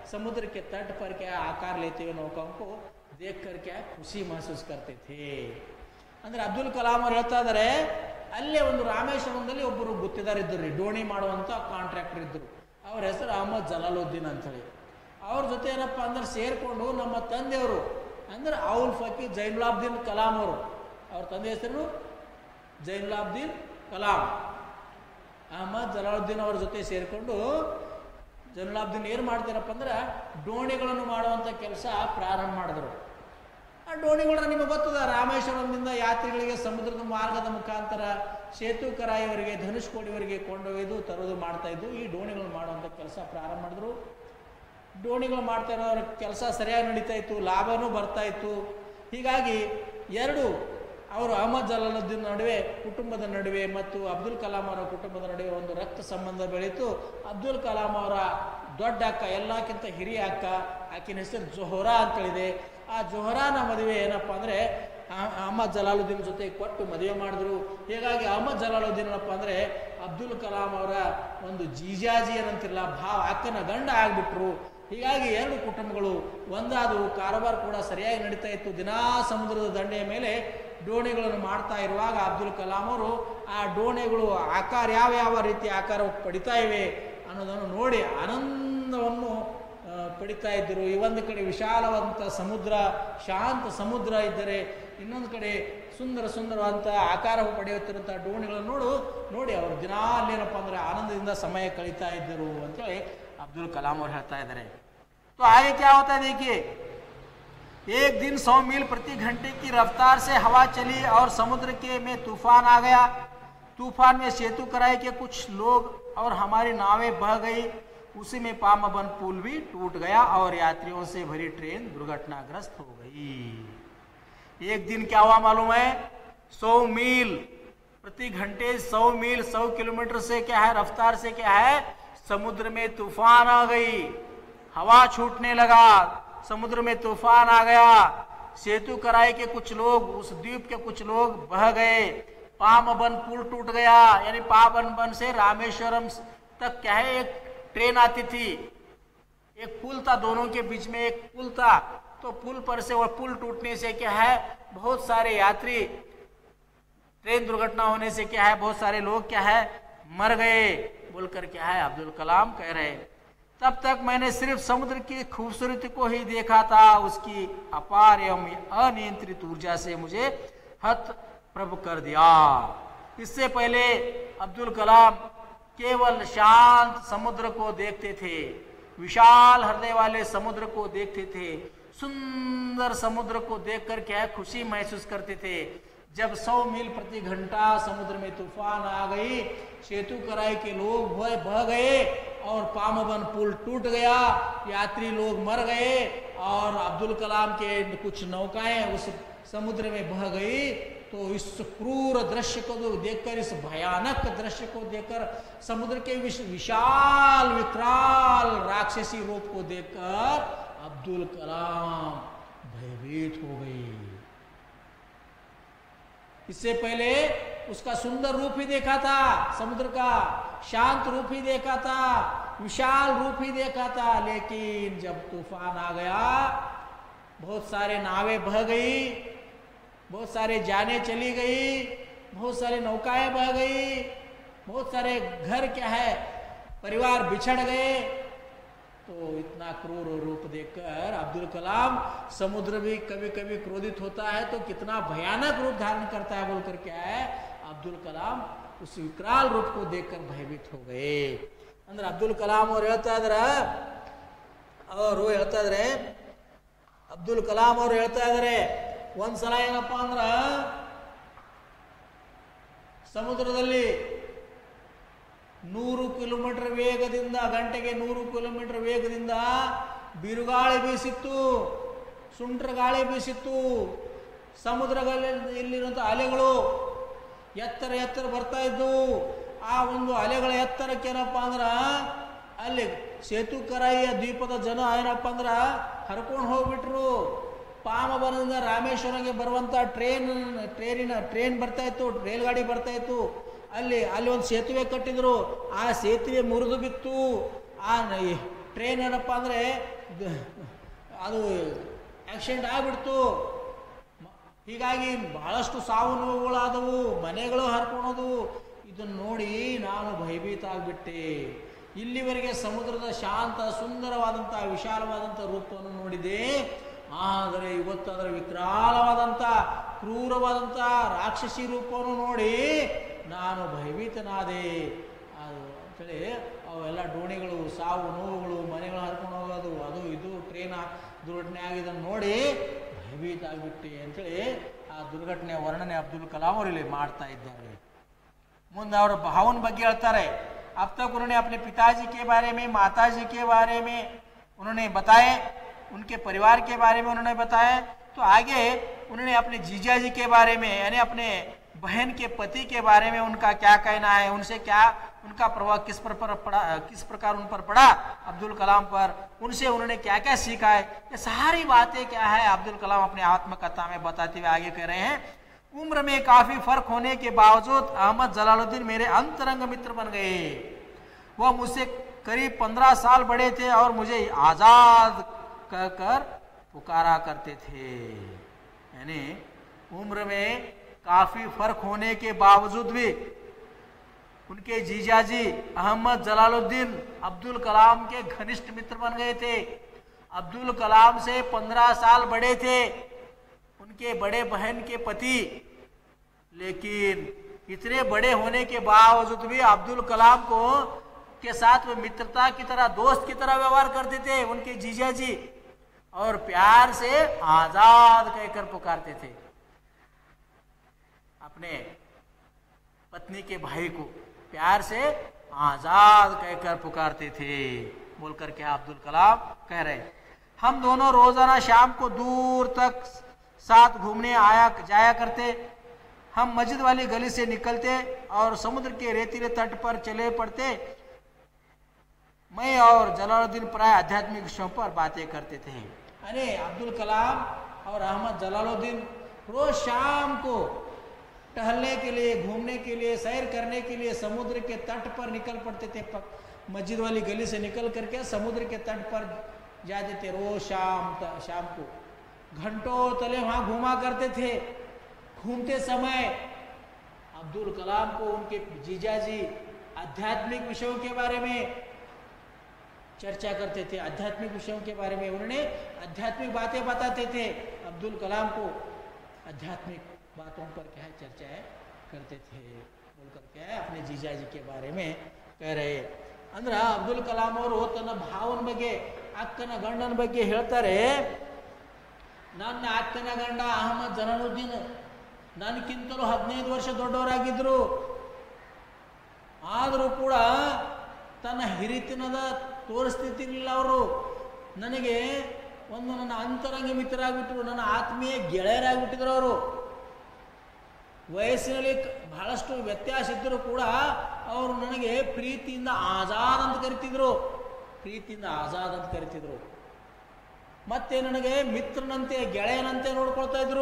समुद्र के तट पर क्या आकार लेते हुए नौकाओं को देख कर क्या खुशी महसूस करते थे। ಅಂದ್ರೆ ಅಬ್ದುಲ್ ಕಲಾಂ ಅವರು ಹೇಳ್ತಾ ಇದ್ದಾರೆ, ಅಲ್ಲೇ ಒಂದು ರಾಮೇಶ್ವರಂದಲ್ಲಿ ಒಬ್ಬರು ಗುತ್ತಿದಾರಿದ್ದರು ರೀ, ಡೋಣಿ ಮಾಡುವಂಥ ಕಾಂಟ್ರಾಕ್ಟರ್ ಇದ್ದರು. ಅವ್ರ ಹೆಸರು ಅಹಮದ್ ಜಲಾಲುದ್ದೀನ್ ಅಂತೇಳಿ. ಅವ್ರ ಜೊತೆ ಏನಪ್ಪ ಅಂದ್ರೆ ಸೇರಿಕೊಂಡು ನಮ್ಮ ತಂದೆಯವರು ಅಂದ್ರೆ ಔಲ್ ಫಕೀರ್ ಜೈನುಲಾಬ್ದೀನ್ ಕಲಾಂ ಅವರು, ಅವ್ರ ತಂದೆ ಹೆಸರು ಜೈನುಲಾಬ್ದೀನ್ ಕಲಾಂ, ಅಹಮದ್ ಜಲಾಲುದ್ದೀನ್ ಅವ್ರ ಜೊತೆ ಸೇರಿಕೊಂಡು ಜೈನುಲಾಬ್ದೀನ್ ಏನು ಮಾಡ್ತೀರಪ್ಪ ಅಂದ್ರೆ ಡೋಣಿಗಳನ್ನು ಮಾಡುವಂಥ ಕೆಲಸ ಪ್ರಾರಂಭ ಮಾಡಿದ್ರು. ಆ ಡೋಣಿಗಳನ್ನ ನಿಮಗೆ ಗೊತ್ತದ, ರಾಮೇಶ್ವರಂದಿಂದ ಯಾತ್ರಿಗಳಿಗೆ ಸಮುದ್ರದ ಮಾರ್ಗದ ಮುಖಾಂತರ ಸೇತುಕರಾಯಿವರೆಗೆ ಧನುಷ್ಕೋಡಿವರೆಗೆ ಕೊಂಡೊಯ್ದು ತರೋದು ಮಾಡ್ತಾ ಇದ್ದು. ಈ ಡೋಣಿಗಳನ್ನು ಮಾಡುವಂಥ ಕೆಲಸ ಪ್ರಾರಂಭ ಮಾಡಿದ್ರು. ಡೋಣಿಗಳು ಮಾಡ್ತಾ ಇರೋರ ಕೆಲಸ ಸರಿಯಾಗಿ ನಡೀತಾ ಇತ್ತು, ಲಾಭನೂ ಬರ್ತಾ ಇತ್ತು. ಹೀಗಾಗಿ ಎರಡು ಅವರು ಅಹಮದ್ ಜಲಾಲುದ್ದೀನ್ ನಡುವೆ ಕುಟುಂಬದ ನಡುವೆ ಮತ್ತು ಅಬ್ದುಲ್ ಕಲಾಂ ಅವರ ಕುಟುಂಬದ ನಡುವೆ ಒಂದು ರಕ್ತ ಸಂಬಂಧ ಬೆಳೀತು. ಅಬ್ದುಲ್ ಕಲಾಂ ಅವರ ದೊಡ್ಡ ಅಕ್ಕ, ಎಲ್ಲಕ್ಕಿಂತ ಹಿರಿಯ ಅಕ್ಕ, ಆಕಿನ ಹೆಸರು ಜೊಹರಾ ಅಂತೇಳಿದೆ. ಆ ಜೊಹರಾನ ಮದುವೆ ಏನಪ್ಪ ಅಂದರೆ ಅಹಮದ್ ಜಲಾಲುದ್ದೀನ್ ಜೊತೆ ಕೊಟ್ಟು ಮದುವೆ ಮಾಡಿದ್ರು. ಹೀಗಾಗಿ ಅಹಮದ್ ಜಲಾಲುದ್ದೀನ್ ಏನಪ್ಪ ಅಂದರೆ ಅಬ್ದುಲ್ ಕಲಾಂ ಅವರ ಒಂದು ಜೀಜಾಜಿ ಏನಂತಿರಲ್ಲ, ಭಾವ, ಅಕ್ಕನ ಗಂಡ ಆಗಿಬಿಟ್ರು. ಹೀಗಾಗಿ ಎರಡು ಕುಟುಂಬಗಳು ಒಂದಾದವು. ಕಾರೋಬಾರ್ ಕೂಡ ಸರಿಯಾಗಿ ನಡೀತಾ ಇತ್ತು. ದಿನಾ ಸಮುದ್ರದ ದಂಡೆಯ ಮೇಲೆ ಡೋಣಿಗಳನ್ನು ಮಾಡ್ತಾ ಇರುವಾಗ ಅಬ್ದುಲ್ ಕಲಾಂ ಅವರು ಆ ಡೋಣಿಗಳು ಆಕಾರ ಯಾವ ಯಾವ ರೀತಿ ಆಕಾರ ಪಡಿತಾ ಇವೆ ಅನ್ನೋದನ್ನು ನೋಡಿ ಆನಂದವನ್ನು ಪಡಿತಾ ಇದ್ದರು. ಈ ಒಂದು ಕಡೆ ವಿಶಾಲವಾದಂಥ ಸಮುದ್ರ, ಶಾಂತ ಸಮುದ್ರ ಇದ್ದರೆ, ಇನ್ನೊಂದು ಕಡೆ ಸುಂದರ ಸುಂದರವಾದಂಥ ಆಕಾರ ಪಡೆಯುತ್ತಿರುವಂಥ ಡೋಣಿಗಳನ್ನು ನೋಡು ನೋಡಿ ಅವರು ದಿನಾ ಅಲ್ಲೇನಪ್ಪ ಅಂದರೆ ಆನಂದದಿಂದ ಸಮಯ ಕಳೀತಾ ಇದ್ದರು ಅಂತೇಳಿ अब्दुल कलाम और कहता है। तो आगे क्या होता है देखिए, एक दिन सौ मील प्रति घंटे की रफ्तार से हवा चली और समुद्र के में तूफान आ गया। तूफान में सेतुकराई के कुछ लोग और हमारी नावें बह गई। उसी में पामबन पुल भी टूट गया और यात्रियों से भरी ट्रेन दुर्घटनाग्रस्त हो गई। एक दिन क्या हुआ मालूम है, सौ मील प्रति घंटे, सौ मील सौ किलोमीटर से क्या है रफ्तार से क्या है समुद्र में तूफान आ गई, हवा छूटने लगा, समुद्र में तूफान आ गया। सेतुकराई के कुछ लोग, उस द्वीप के कुछ लोग बह गए। पामबन पुल टूट गया, यानी पामबन से रामेश्वरम तक क्या है एक ट्रेन आती थी, एक पुल था, दोनों के बीच में एक पुल था। तो पुल पर से और पुल टूटने से क्या है बहुत सारे यात्री, ट्रेन दुर्घटना होने से क्या है बहुत सारे लोग क्या है मर गए बोलकर क्या है अब्दुल कलाम कह रहे। तब तक मैंने सिर्फ समुद्र की खूबसूरती को ही देखा था, उसकी अपार एवं अनियंत्रित ऊर्जा से मुझे हत प्रभ कर दिया। इससे पहले अब्दुल कलाम केवल शांत समुद्र को देखते थे, विशाल हृदय वाले समुद्र को देखते थे, सुंदर समुद्र को देखकर क्या खुशी महसूस करते थे। जब सौ मील प्रति घंटा समुद्र में तूफान आ गई, सेतुकराई के लोग बह गए और पामबन पुल टूट गया, यात्री लोग मर गए और अब्दुल कलाम के कुछ नौकाएं उस समुद्र में बह गई। तो इस क्रूर दृश्य को देखकर, इस भयानक दृश्य को देखकर, समुद्र के विशाल विकराल राक्षसी रूप को देखकर अब्दुल कलाम भयभीत हो गई। इससे पहले उसका सुंदर रूप ही देखा था, समुद्र का शांत रूप ही देखा था, विशाल रूप ही देखा था। लेकिन जब तूफान आ गया, बहुत सारे नावें बह गई, बहुत सारे जाने चली गई, बहुत सारे नौकाएं बह गई, बहुत सारे घर क्या है परिवार बिछड़ गए। तो इतना क्रूर रूप देखकर अब्दुल कलाम, समुद्र भी कभी कभी क्रोधित होता है तो कितना भयानक रूप धारण करता है बोलकर क्या है अब्दुल कलाम उस विकराल रूप को देखकर भयभीत हो गए। ಅಂದ್ರೆ ಅಬ್ದುಲ್ ಕಲಾಂ ಅವರು ಹೇಳ್ತಾ ಇದ್ದಾರೆ, ಅವರು ಹೇಳ್ತಾ ಇದ್ದಾರೆ ಅಬ್ದುಲ್ ಕಲಾಂ ಅವರು ಹೇಳ್ತಾ ಇದ್ದಾರೆ ಒಂದ್ಸಲ ಏನಪ್ಪಾ ಅಂದ್ರ ಸಮುದ್ರದಲ್ಲಿ ನೂರು ಕಿಲೋಮೀಟರ್ ವೇಗದಿಂದ, ಗಂಟೆಗೆ ನೂರು ಕಿಲೋಮೀಟರ್ ವೇಗದಿಂದ ಬಿರುಗಾಳಿ ಬೀಸಿತ್ತು, ಸುಂಟ್ರ ಗಾಳಿ ಬೀಸಿತ್ತು. ಸಮುದ್ರಗಳಲ್ಲಿ ಇಲ್ಲಿರುವಂಥ ಅಲೆಗಳು ಎತ್ತರ ಎತ್ತರ ಬರ್ತಾ ಇದ್ದು. ಆ ಒಂದು ಅಲೆಗಳ ಎತ್ತರಕ್ಕೆ ಏನಪ್ಪ ಅಂದ್ರ ಅಲ್ಲಿ ಸೇತುಕರಾಯಿಯ ದ್ವೀಪದ ಜನ ಏನಪ್ಪ ಅಂದ್ರ ಹರ್ಕೊಂಡು ಹೋಗ್ಬಿಟ್ರು. ಪಾಮಬನದಿಂದ ರಾಮೇಶ್ವರಂಗೆ ಬರುವಂಥ ಟ್ರೈನ್ ಟ್ರೈನಿನ ಟ್ರೈನ್ ಬರ್ತಾ ಇತ್ತು, ರೈಲ್ ಗಾಡಿ ಬರ್ತಾ ಇತ್ತು. ಅಲ್ಲಿ ಅಲ್ಲಿ ಒಂದು ಸೇತುವೆ ಕಟ್ಟಿದ್ರು, ಆ ಸೇತುವೆ ಮುರಿದು ಬಿತ್ತು. ಆ ಟ್ರೈನ್ ಏನಪ್ಪ ಅಂದರೆ ಅದು ಆಕ್ಸಿಡೆಂಟ್ ಆಗಿಬಿಡ್ತು, ಹೀಗಾಗಿ ಬಹಳಷ್ಟು ಸಾವು ನೋವುಗಳಾದವು, ಮನೆಗಳು ಹರ್ಕೊಳೋದು. ಇದನ್ನು ನೋಡಿ ನಾನು ಭಯಭೀತ ಆಗಿಬಿಟ್ಟೆ. ಇಲ್ಲಿವರೆಗೆ ಸಮುದ್ರದ ಶಾಂತ ಸುಂದರವಾದಂಥ ವಿಶಾಲವಾದಂಥ ರೂಪವನ್ನು ನೋಡಿದೆ, ಆದರೆ ಇವತ್ತು ಅದರ ವಿಕರಾಲವಾದಂಥ ಕ್ರೂರವಾದಂಥ ರಾಕ್ಷಸಿ ರೂಪವನ್ನು ನೋಡಿ ನಾನು ಭಯಭೀತನಾದೆ. ಅದು ಅಂತೇಳಿ ಅವೆಲ್ಲ ಡೋಣಿಗಳು, ಸಾವು ನೋವುಗಳು, ಮನೆಗಳು ಹರ್ಕೊಂಡು ಹೋಗೋದು, ಅದು ಇದು ಟ್ರೈನ್ ದುರ್ಘಟನೆ ಆಗಿದ್ದನ್ನು ನೋಡಿ ಭಯಭೀತ ಆಗಿಬಿಟ್ಟೆ ಅಂತೇಳಿ ಆ ದುರ್ಘಟನೆಯ ವರ್ಣನೆ ಅಬ್ದುಲ್ ಕಲಾಂ ಅವರು ಇಲ್ಲಿ ಮಾಡ್ತಾ ಇದ್ದಾರೆ. ಮುಂದೆ ಅವರ ಭಾವನ ಬಗ್ಗೆ ಹೇಳ್ತಾರೆ. अब तक उन्होंने अपने पिताजी के बारे में, माताजी के बारे में उन्होंने बताए, उनके परिवार के बारे में उन्होंने बताया. तो आगे उन्होंने अपने जीजा जी के बारे में, यानी अपने बहन के पति के बारे में उनका क्या कहना है, उनसे क्या उनका प्रभाव किस पर, पर पड़ा, किस प्रकार उन पर पड़ा अब्दुल कलाम पर, उनसे उन्होंने क्या क्या सीखा है, ये सारी बातें क्या है अब्दुल कलाम अपने आत्मकथा में बताते हुए आगे कह रहे हैं. उम्र में काफी फर्क होने के बावजूद अहमद जलालुद्दीन मेरे अंतरंग मित्र बन गए. वह मुझसे करीब पंद्रह साल बड़े थे और मुझे आजाद कहकर पुकारा करते थे. यानी उम्र में काफी फर्क होने के बावजूद भी उनके जीजाजी अहमद जलालुद्दीन अब्दुल कलाम के घनिष्ठ मित्र बन गए थे. अब्दुल कलाम से पंद्रह साल बड़े थे उनके बड़े बहन के पति, लेकिन इतने बड़े होने के बावजूद भी अब्दुल कलाम को के साथ वे मित्रता की तरह, दोस्त की तरह व्यवहार करते थे उनके जीजा जी, और प्यार से आजाद कहकर पुकारते थे. अपने पत्नी के भाई को प्यार से आजाद कहकर पुकारते थे बोलकर क्या अब्दुल कलाम कह रहे. हम दोनों रोजाना शाम को दूर तक साथ घूमने आया जाया करते. हम मस्जिद वाली गली से निकलते और समुद्र के रेतीले तट पर चले पड़ते. मैं और जलालुद्दीन प्राय आध्यात्मिक विषयों पर बातें करते थे. अरे अब्दुल कलाम और अहमद जलालुद्दीन रोज शाम को टहलने के लिए, घूमने के लिए, सैर करने के लिए समुद्र के तट पर निकल पड़ते थे. मस्जिद वाली गली से निकल करके समुद्र के तट पर जाते थे. रोज शाम शाम को घंटों तले वहां घूमा करते थे. घूमते समय अब्दुल कलाम को उनके जीजाजी आध्यात्मिक विषयों के बारे में चर्चा करते थे. आध्यात्मिक विषयों के बारे में उन्होंने आध्यात्मिक बातें बताते थे. अब्दुल कलाम को आध्यात्मिक बातों पर क्या है चर्चा करते थे बोलकर क्या है अपने जीजाजी के बारे में कह रहे. अंದ್ರ ಅಬ್ದುಲ್ ಕಲಾಂ ಅವರು ತನ್ನ ಭಾವನ ಬಗ್ಗೆ, ಅಕ್ಕನ ಗಂಡನ ಬಗ್ಗೆ ಹೇಳ್ತಾರೆ. ನನ್ನ ಅಕ್ಕನ ಗಂಡ ಅಹಮದ್ ಜಲಾಲುದ್ದೀನ್ ನನಗಿಂತಲೂ ಹದಿನೈದು ವರ್ಷ ದೊಡ್ಡವರಾಗಿದ್ರು. ಆದರೂ ಕೂಡ ತನ್ನ ಹಿರಿತನದ ತೋರಿಸ್ತಿರ್ಲಿಲ್ಲ. ಅವರು ನನಗೆ ಒಂದು ನನ್ನ ಅಂತರಂಗ ಮಿತ್ರರಾಗ್ಬಿಟ್ರು, ನನ್ನ ಆತ್ಮೀಯ ಗೆಳೆಯರಾಗ್ಬಿಟ್ಟಿದ್ರು. ಅವರು ವಯಸ್ಸಿನಲ್ಲಿ ಬಹಳಷ್ಟು ವ್ಯತ್ಯಾಸ ಇದ್ದರೂ ಕೂಡ ಅವರು ನನಗೆ ಪ್ರೀತಿಯಿಂದ ಆಜಾದ್ ಅಂತ ಕರಿತಿದ್ರು, ಪ್ರೀತಿಯಿಂದ ಆಜಾದ್ ಅಂತ ಕರಿತಿದ್ರು. ಮತ್ತೆ ನನಗೆ ಮಿತ್ರನಂತೆ, ಗೆಳೆಯನಂತೆ ನೋಡ್ಕೊಳ್ತಾ ಇದ್ರು.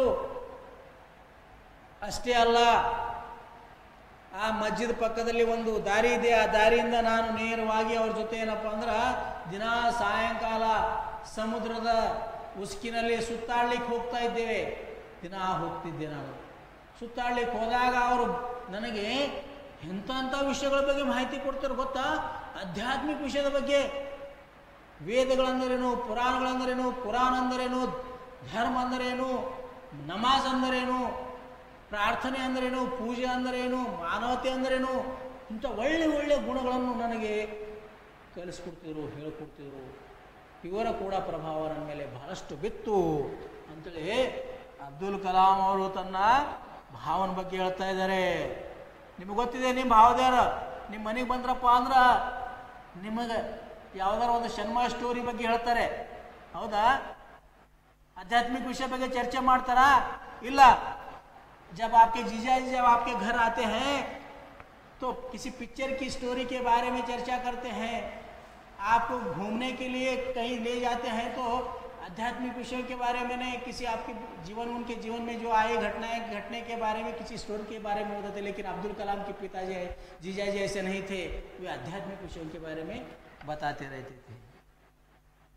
ಅಷ್ಟೇ ಅಲ್ಲ, ಆ ಮಸ್ಜಿದ್ ಪಕ್ಕದಲ್ಲಿ ಒಂದು ದಾರಿ ಇದೆ. ಆ ದಾರಿಯಿಂದ ನಾನು ನೇರವಾಗಿ ಅವ್ರ ಜೊತೆ ಏನಪ್ಪ ಅಂದ್ರೆ ದಿನ ಸಾಯಂಕಾಲ ಸಮುದ್ರದ ಉಸುಕಿನಲ್ಲಿ ಸುತ್ತಾಡ್ಲಿಕ್ಕೆ ಹೋಗ್ತಾ ಇದ್ದೇವೆ. ದಿನ ಹೋಗ್ತಿದ್ದೆ ನಾನು. ಸುತ್ತಾಡ್ಲಿಕ್ಕೆ ಹೋದಾಗ ಅವರು ನನಗೆ ಎಂಥ ವಿಷಯಗಳ ಬಗ್ಗೆ ಮಾಹಿತಿ ಕೊಡ್ತಾರೆ ಗೊತ್ತಾ? ಆಧ್ಯಾತ್ಮಿಕ ವಿಷಯದ ಬಗ್ಗೆ. ವೇದಗಳಂದರೇನು, ಪುರಾಣಗಳಂದರೇನು, ಪುರಾಣ ಅಂದರೇನು, ಧರ್ಮ ಅಂದರೇನು, ನಮಾಜ್ ಅಂದರೇನು, ಪ್ರಾರ್ಥನೆ ಅಂದರೇನು, ಪೂಜೆ ಅಂದರೇನು, ಮಾನವತೆ ಅಂದರೇನು, ಇಂಥ ಒಳ್ಳೆ ಒಳ್ಳೆ ಗುಣಗಳನ್ನು ನನಗೆ ಕಲಿಸ್ಕೊಡ್ತಿದ್ರು, ಹೇಳಿಕೊಡ್ತಿದ್ರು. ಇವರ ಕೂಡ ಪ್ರಭಾವ ನನ್ನ ಮೇಲೆ ಬಹಳಷ್ಟು ಬಿತ್ತು ಅಂತೇಳಿ ಅಬ್ದುಲ್ ಕಲಾಂ ಅವರು ತನ್ನ ಭಾವನ ಬಗ್ಗೆ ಹೇಳ್ತಾ ಇದ್ದಾರೆ. ನಿಮಗೆ ಗೊತ್ತಿದೆ ನಿಮ್ಮ ಭಾವದ್ಯಾರ ನಿಮ್ಮ ಮನೆಗೆ ಬಂದ್ರಪ್ಪ ಅಂದ್ರೆ ನಿಮಗೆ ಯಾವ್ದಾರ ಒಂದು ಶನ್ಮ ಸ್ಟೋರಿ ಬಗ್ಗೆ ಹೇಳ್ತಾರೆ, ಹೌದಾ? आध्यात्मिक विषय ಬಗ್ಗೆ ಚರ್ಚೆ ಮಾಡ್ತಾರಾ? ಇಲ್ಲ. जब आपके जीजा जी जब आपके घर आते हैं तो किसी पिक्चर की स्टोरी के बारे में चर्चा करते हैं, आपको घूमने के लिए कहीं ले जाते हैं तो आध्यात्मिक विषयों के बारे में नहीं, किसी आपके जीवन उनके जीवन में जो आए घटनाएं घटने के बारे में किसी स्टोरी के बारे में होते थे. लेकिन अब्दुल कलाम के पिताजी जीजा जी ऐसे नहीं थे, वे आध्यात्मिक विषयों के बारे में बताते रहते थे.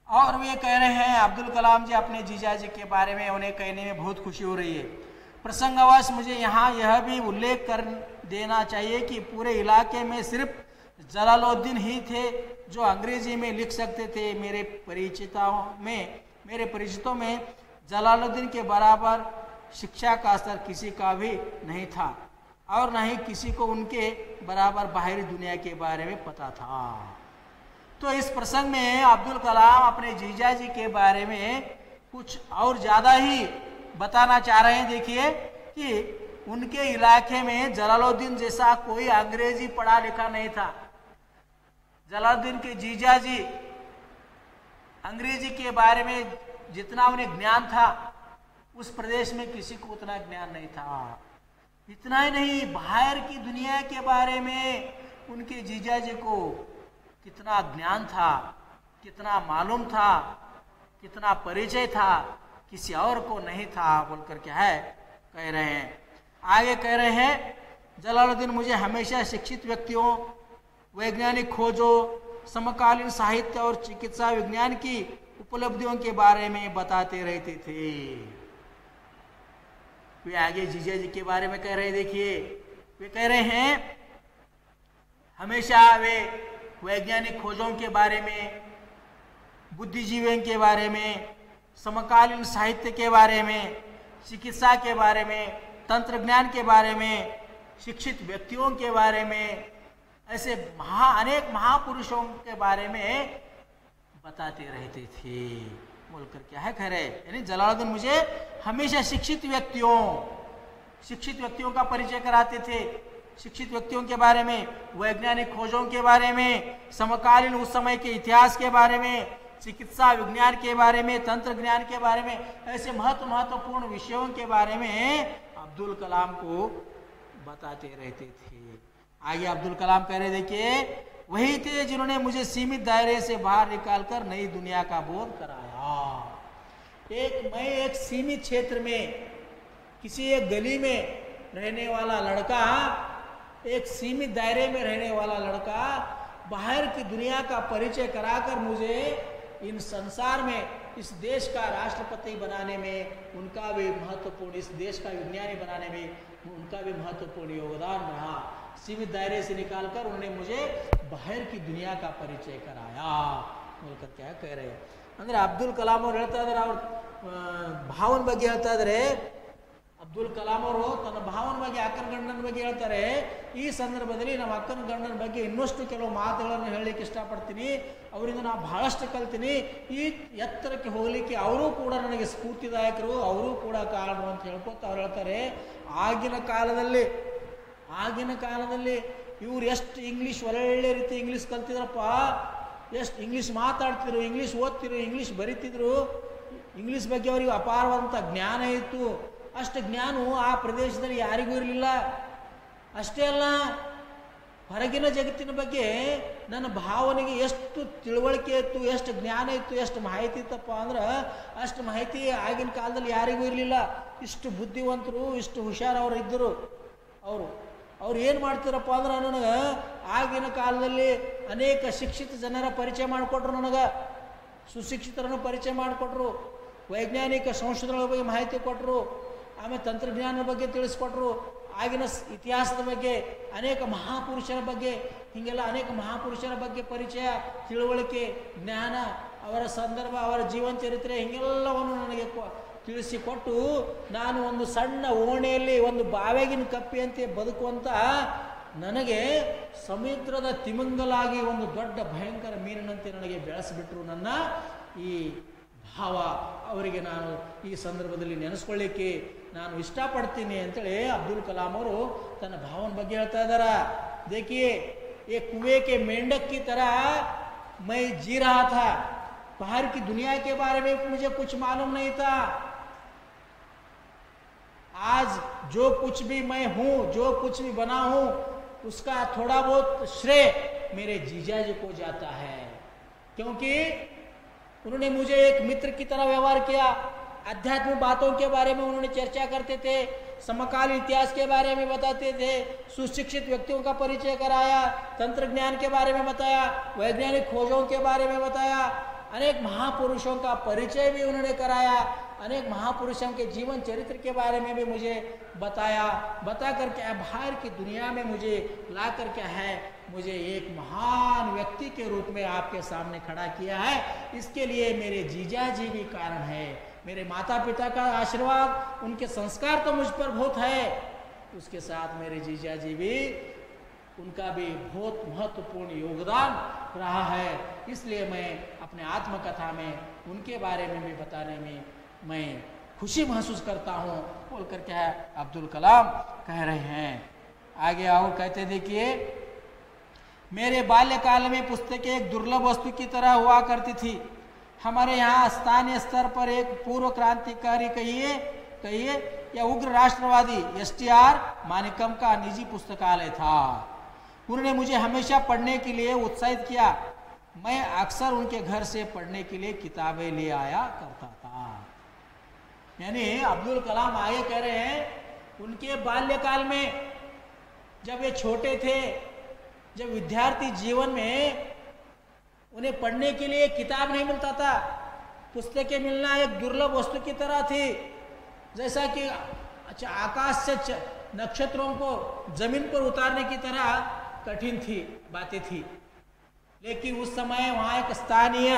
और वे कह रहे हैं अब्दुल कलाम जी अपने जीजा जी के बारे में उन्हें कहने में बहुत खुशी हो रही है। प्रसंगवश मुझे यहाँ यह भी उल्लेख कर देना चाहिए कि पूरे इलाके में सिर्फ जलालुद्दीन ही थे जो अंग्रेजी में लिख सकते थे। मेरे परिचितों में मेरे परिचितों में जलालुद्दीन के बराबर शिक्षा का स्तर किसी का भी नहीं था और न ही किसी को उनके बराबर बाहरी दुनिया के बारे में पता था। तो इस प्रसंग में अब्दुल कलाम अपने जीजा जी के बारे में कुछ और ज़्यादा ही बताना चाह रहे हैं। देखिए कि उनके इलाके में जलालुद्दीन जैसा कोई अंग्रेजी पढ़ा लिखा नहीं था। जलालुद्दीन के जीजा जी अंग्रेजी के बारे में जितना उन्हें ज्ञान था उस प्रदेश में किसी को उतना ज्ञान नहीं था। इतना ही नहीं, बाहर की दुनिया के बारे में उनके जीजा जी को कितना ज्ञान था, कितना मालूम था, कितना परिचय था, किसी और को नहीं था बोलकर क्या है कह रहे हैं। आगे कह रहे हैं जलालुद्दीन मुझे हमेशा शिक्षित व्यक्तियों, वैज्ञानिक खोजों, समकालीन साहित्य और चिकित्सा विज्ञान की उपलब्धियों के बारे में बताते रहते थे। वे आगे जीजा जी के बारे में कह रहे, देखिए वे कह रहे हैं हमेशा वे वैज्ञानिक खोजों के बारे में, बुद्धिजीवियों के बारे में, समकालीन साहित्य के बारे में, चिकित्सा के बारे में, तंत्र ज्ञान के बारे में, शिक्षित व्यक्तियों के बारे में, ऐसे महा अनेक महापुरुषों के बारे में बताते रहते थे बोलकर क्या है कह रहे। यानी जलालुद्दीन मुझे हमेशा शिक्षित व्यक्तियों शिक्षित व्यक्तियों का परिचय कराते थे, शिक्षित व्यक्तियों के बारे में, वैज्ञानिक खोजों के बारे में, समकालीन उस समय के इतिहास के बारे में, चिकित्सा विज्ञान के बारे में, तंत्र ज्ञान के बारे में, ऐसे महत्व महत्वपूर्ण विषयों के बारे में अब्दुल कलाम को बताते रहते थे। आगे अब्दुल कलाम कह रहे, देखिए वही थे जिन्होंने मुझे सीमित दायरे से बाहर निकालकर नई दुनिया का बोध कराया। एक मैं एक सीमित क्षेत्र में, किसी एक गली में रहने वाला लड़का, एक सीमित दायरे में रहने वाला लड़का बाहर की दुनिया का परिचय कराकर मुझे इन संसार में इस देश का राष्ट्रपति बनाने में उनका भी महत्वपूर्ण, इस देश का विज्ञानी बनाने में उनका भी महत्वपूर्ण योगदान रहा। सीमित दायरे से निकालकर उन्होंने मुझे बाहर की दुनिया का परिचय कराया बोलकर क्या कह रहे हैं ಅಂದ್ರೆ ಅಬ್ದುಲ್ ಕಲಾಂ ಅವರು ಹೇಳ್ತಾ ಇದ್ದಾರೆ, ಅವ್ರ ಭಾವನ ಬಗ್ಗೆ ಹೇಳ್ತಾ ಇದ್ದಾರೆ। ಅಬ್ದುಲ್ ಕಲಾಂ ಅವರು ತನ್ನ ಭಾವನ ಬಗ್ಗೆ, ಅಕ್ಕನ ಗಂಡನ ಬಗ್ಗೆ ಹೇಳ್ತಾರೆ। ಈ ಸಂದರ್ಭದಲ್ಲಿ ನಮ್ಮ ಅಕ್ಕನ ಗಂಡನ ಬಗ್ಗೆ ಇನ್ನಷ್ಟು ಕೆಲವು ಮಾತುಗಳನ್ನು ಹೇಳಲಿಕ್ಕೆ ಇಷ್ಟಪಡ್ತೀನಿ, ಅವರಿಂದ ನಾವು ಬಹಳಷ್ಟು ಕಲ್ತೀನಿ। ಈ ಎತ್ತರಕ್ಕೆ ಹೋಗಲಿಕ್ಕೆ ಅವರು ಕೂಡ ನನಗೆ ಸ್ಫೂರ್ತಿದಾಯಕರು, ಅವರು ಕೂಡ ಕಾರಣರು ಅಂತ ಹೇಳ್ಕೊತ ಅವ್ರು ಹೇಳ್ತಾರೆ। ಆಗಿನ ಕಾಲದಲ್ಲಿ ಆಗಿನ ಕಾಲದಲ್ಲಿ ಇವ್ರು ಎಷ್ಟು ಇಂಗ್ಲೀಷ್ ಒಳ್ಳೆ ರೀತಿ ಇಂಗ್ಲೀಷ್ ಕಲ್ತಿದ್ರಪ್ಪ, ಎಷ್ಟು ಇಂಗ್ಲೀಷ್ ಮಾತಾಡ್ತಿದ್ರು, ಇಂಗ್ಲೀಷ್ ಓದ್ತಿದ್ರು, ಇಂಗ್ಲೀಷ್ ಬರೀತಿದ್ರು, ಇಂಗ್ಲೀಷ್ ಬಗ್ಗೆ ಅವರಿಗೆ ಅಪಾರವಾದಂಥ ಜ್ಞಾನ ಇತ್ತು। ಅಷ್ಟು ಜ್ಞಾನವು ಆ ಪ್ರದೇಶದಲ್ಲಿ ಯಾರಿಗೂ ಇರಲಿಲ್ಲ। ಅಷ್ಟೇ ಅಲ್ಲ, ಹೊರಗಿನ ಜಗತ್ತಿನ ಬಗ್ಗೆ ನನ್ನ ಭಾವನೆಗೆ ಎಷ್ಟು ತಿಳುವಳಿಕೆ ಇತ್ತು, ಎಷ್ಟು ಜ್ಞಾನ ಇತ್ತು, ಎಷ್ಟು ಮಾಹಿತಿ ಇತ್ತಪ್ಪ ಅಂದ್ರೆ ಅಷ್ಟು ಮಾಹಿತಿ ಆಗಿನ ಕಾಲದಲ್ಲಿ ಯಾರಿಗೂ ಇರಲಿಲ್ಲ। ಇಷ್ಟು ಬುದ್ಧಿವಂತರು, ಇಷ್ಟು ಹುಷಾರವರು ಇದ್ದರು ಅವರು। ಅವ್ರು ಏನು ಮಾಡ್ತಿರಪ್ಪ ಅಂದ್ರೆ ನನಗೆ ಆಗಿನ ಕಾಲದಲ್ಲಿ ಅನೇಕ ಶಿಕ್ಷಿತ ಜನರ ಪರಿಚಯ ಮಾಡಿಕೊಟ್ರು, ನನಗೆ ಸುಶಿಕ್ಷಿತರನ್ನು ಪರಿಚಯ ಮಾಡಿಕೊಟ್ರು, ವೈಜ್ಞಾನಿಕ ಸಂಶೋಧನೆಗಳ ಬಗ್ಗೆ ಮಾಹಿತಿ ಕೊಟ್ಟರು, ಆಮೇಲೆ ತಂತ್ರಜ್ಞಾನದ ಬಗ್ಗೆ ತಿಳಿಸ್ಕೊಟ್ರು, ಆಗಿನ ಇತಿಹಾಸದ ಬಗ್ಗೆ, ಅನೇಕ ಮಹಾಪುರುಷರ ಬಗ್ಗೆ, ಹೀಗೆಲ್ಲ ಅನೇಕ ಮಹಾಪುರುಷರ ಬಗ್ಗೆ ಪರಿಚಯ, ತಿಳುವಳಿಕೆ, ಜ್ಞಾನ, ಅವರ ಸಂದರ್ಭ, ಅವರ ಜೀವನ ಚರಿತ್ರೆ ಹೀಗೆಲ್ಲವನ್ನು ನನಗೆ ತಿಳಿಸಿಕೊಟ್ಟು ನಾನು ಒಂದು ಸಣ್ಣ ಓಣೆಯಲ್ಲಿ ಒಂದು ಬಾವೆಗಿನ ಕಪ್ಪಿಯಂತೆ ಬದುಕುವಂಥ ನನಗೆ ಸಮುದ್ರದ ತಿಮಿಂಗಲಾಗಿ ಒಂದು ದೊಡ್ಡ ಭಯಂಕರ ಮೀನಿನಂತೆ ನನಗೆ ಬೆಳೆಸಿಬಿಟ್ರು ನನ್ನ ಈ ಭಾವ। ಅವರಿಗೆ ನಾನು ಈ ಸಂದರ್ಭದಲ್ಲಿ ನೆನೆಸ್ಕೊಳ್ಳಿಕ್ಕೆ ನಾನು ಇಷ್ಟಪಡ್ತೀನಿ ಅಂತೇಳಿ ಅಬ್ದುಲ್ ಕಲಾಂ ಅವರು ತನ್ನ ಭಾವನ ಬಗ್ಗೆ ಹೇಳ್ತಾ ಇದ್ದಾರೆ। देखिए ये कुएं के मेंढक की तरह मैं जी रहा था, बाहर की दुनिया के बारे में मुझे कुछ मालूम नहीं था। आज जो कुछ भी मैं हूँ, जो कुछ भी बना हूँ, उसका थोड़ा बहुत श्रेय मेरे जीजा जी को जाता है, क्योंकि उन्होंने मुझे एक मित्र की तरह व्यवहार किया। आध्यात्मिक बातों के बारे में उन्होंने चर्चा करते थे, समकालीन इतिहास के बारे में बताते थे, सुशिक्षित व्यक्तियों का परिचय कराया, तंत्र ज्ञान के बारे में बताया, वैज्ञानिक खोजों के बारे में बताया, अनेक महापुरुषों का परिचय भी उन्होंने कराया, अनेक महापुरुषों के जीवन चरित्र के बारे में भी मुझे बताया, बता कर क्या बाहर की दुनिया में मुझे ला कर क्या है मुझे एक महान व्यक्ति के रूप में आपके सामने खड़ा किया है। इसके लिए मेरे जीजा जी भी कारण है, मेरे माता पिता का आशीर्वाद, उनके संस्कार तो मुझ पर बहुत है, उसके साथ मेरे जीजा जी भी, उनका भी बहुत महत्वपूर्ण योगदान रहा है। इसलिए मैं अपने आत्मकथा में उनके बारे में भी बताने में मैं खुशी महसूस करता हूँ, बोलकर क्या है अब्दुल कलाम कह रहे हैं। आगे और कहते देखिए, मेरे बाल्यकाल में पुस्तकें एक दुर्लभ वस्तु की तरह हुआ करती थी। हमारे यहाँ स्थानीय स्तर पर एक पूर्व क्रांतिकारी कहिए कहिए या उग्र राष्ट्रवादी एस टी आर मानिकम का निजी पुस्तकालय था। उन्होंने मुझे हमेशा पढ़ने के लिए उत्साहित किया। मैं अक्सर उनके घर से पढ़ने के लिए किताबें ले आया करता था। यानी अब्दुल कलाम आगे कह रहे हैं, उनके बाल्यकाल में जब वे छोटे थे, जब विद्यार्थी जीवन में उन्हें पढ़ने के लिए किताब नहीं मिलता था, पुस्तकें मिलना एक दुर्लभ वस्तु की तरह थी। जैसा कि अच्छा आकाश से नक्षत्रों को जमीन पर उतारने की तरह कठिन थी बातें थी। लेकिन उस समय वहाँ एक स्थानीय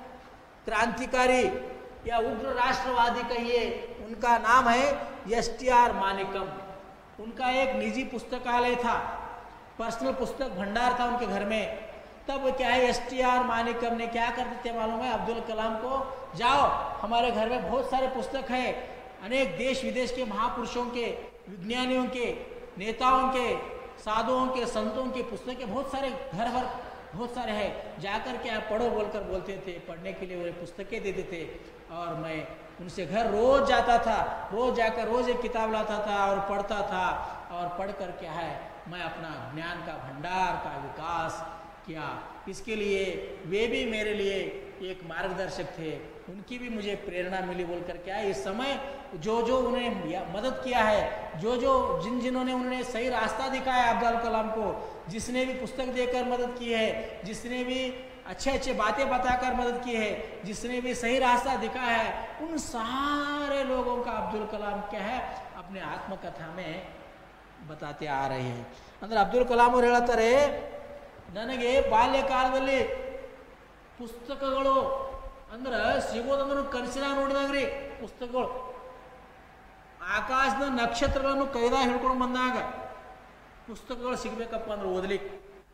क्रांतिकारी या उग्र राष्ट्रवादी कहिए, उनका नाम है एस टी आर मानिकम। उनका एक निजी पुस्तकालय था, पर्सनल पुस्तक भंडार था उनके घर में। तब क्या है एस टी आर मानिकम ने क्या करते थे मालूम है, अब्दुल कलाम को, जाओ हमारे घर में बहुत सारे पुस्तक है, अनेक देश विदेश के महापुरुषों के, विज्ञानियों के, नेताओं के, साधुओं के, संतों की पुस्तकें बहुत सारे घर भर बहुत सारे हैं, जाकर के आप पढ़ो बोलकर बोलते थे। पढ़ने के लिए वो पुस्तकें देते थे और मैं उनसे घर रोज जाता था, रोज जाकर रोज एक किताब लाता था और पढ़ता था। और पढ़ कर क्या है मैं अपना ज्ञान का भंडार का विकास किया। इसके लिए वे भी मेरे लिए एक मार्गदर्शक थे, उनकी भी मुझे प्रेरणा मिली बोलकर क्या है इस समय जो जो उन्हें मदद किया है, जो जो जिन जिन्होंने उन्होंने सही रास्ता दिखाया अब्दुल कलाम को, जिसने भी पुस्तक देकर मदद की है, जिसने भी अच्छे अच्छे बातें बताकर मदद की है, जिसने भी सही रास्ता दिखाया है, उन सारे लोगों का अब्दुल कलाम क्या है अपने आत्मकथा में बताते आ रहे हैं। ಅಂದ್ರೆ ಅಬ್ದುಲ್ ಕಲಾಂ ಅವರು ಹೇಳ್ತಾರೆ, ನನಗೆ ಬಾಲ್ಯಕಾಲದಲ್ಲಿ ಪುಸ್ತಕಗಳು ಅಂದ್ರೆ ಸಿಗೋದಂದ್ರೆ ಕನಸಿನಾಗ ನೋಡಿದಾಗ್ರಿ ಪುಸ್ತಕಗಳು, ಆಕಾಶದ ನಕ್ಷತ್ರಗಳನ್ನು ಕೈದಾಗ ಹಿಡ್ಕೊಂಡು ಬಂದಾಗ ಪುಸ್ತಕಗಳು ಸಿಗ್ಬೇಕಪ್ಪ ಅಂದ್ರೆ ಓದಲಿಕ್ಕೆ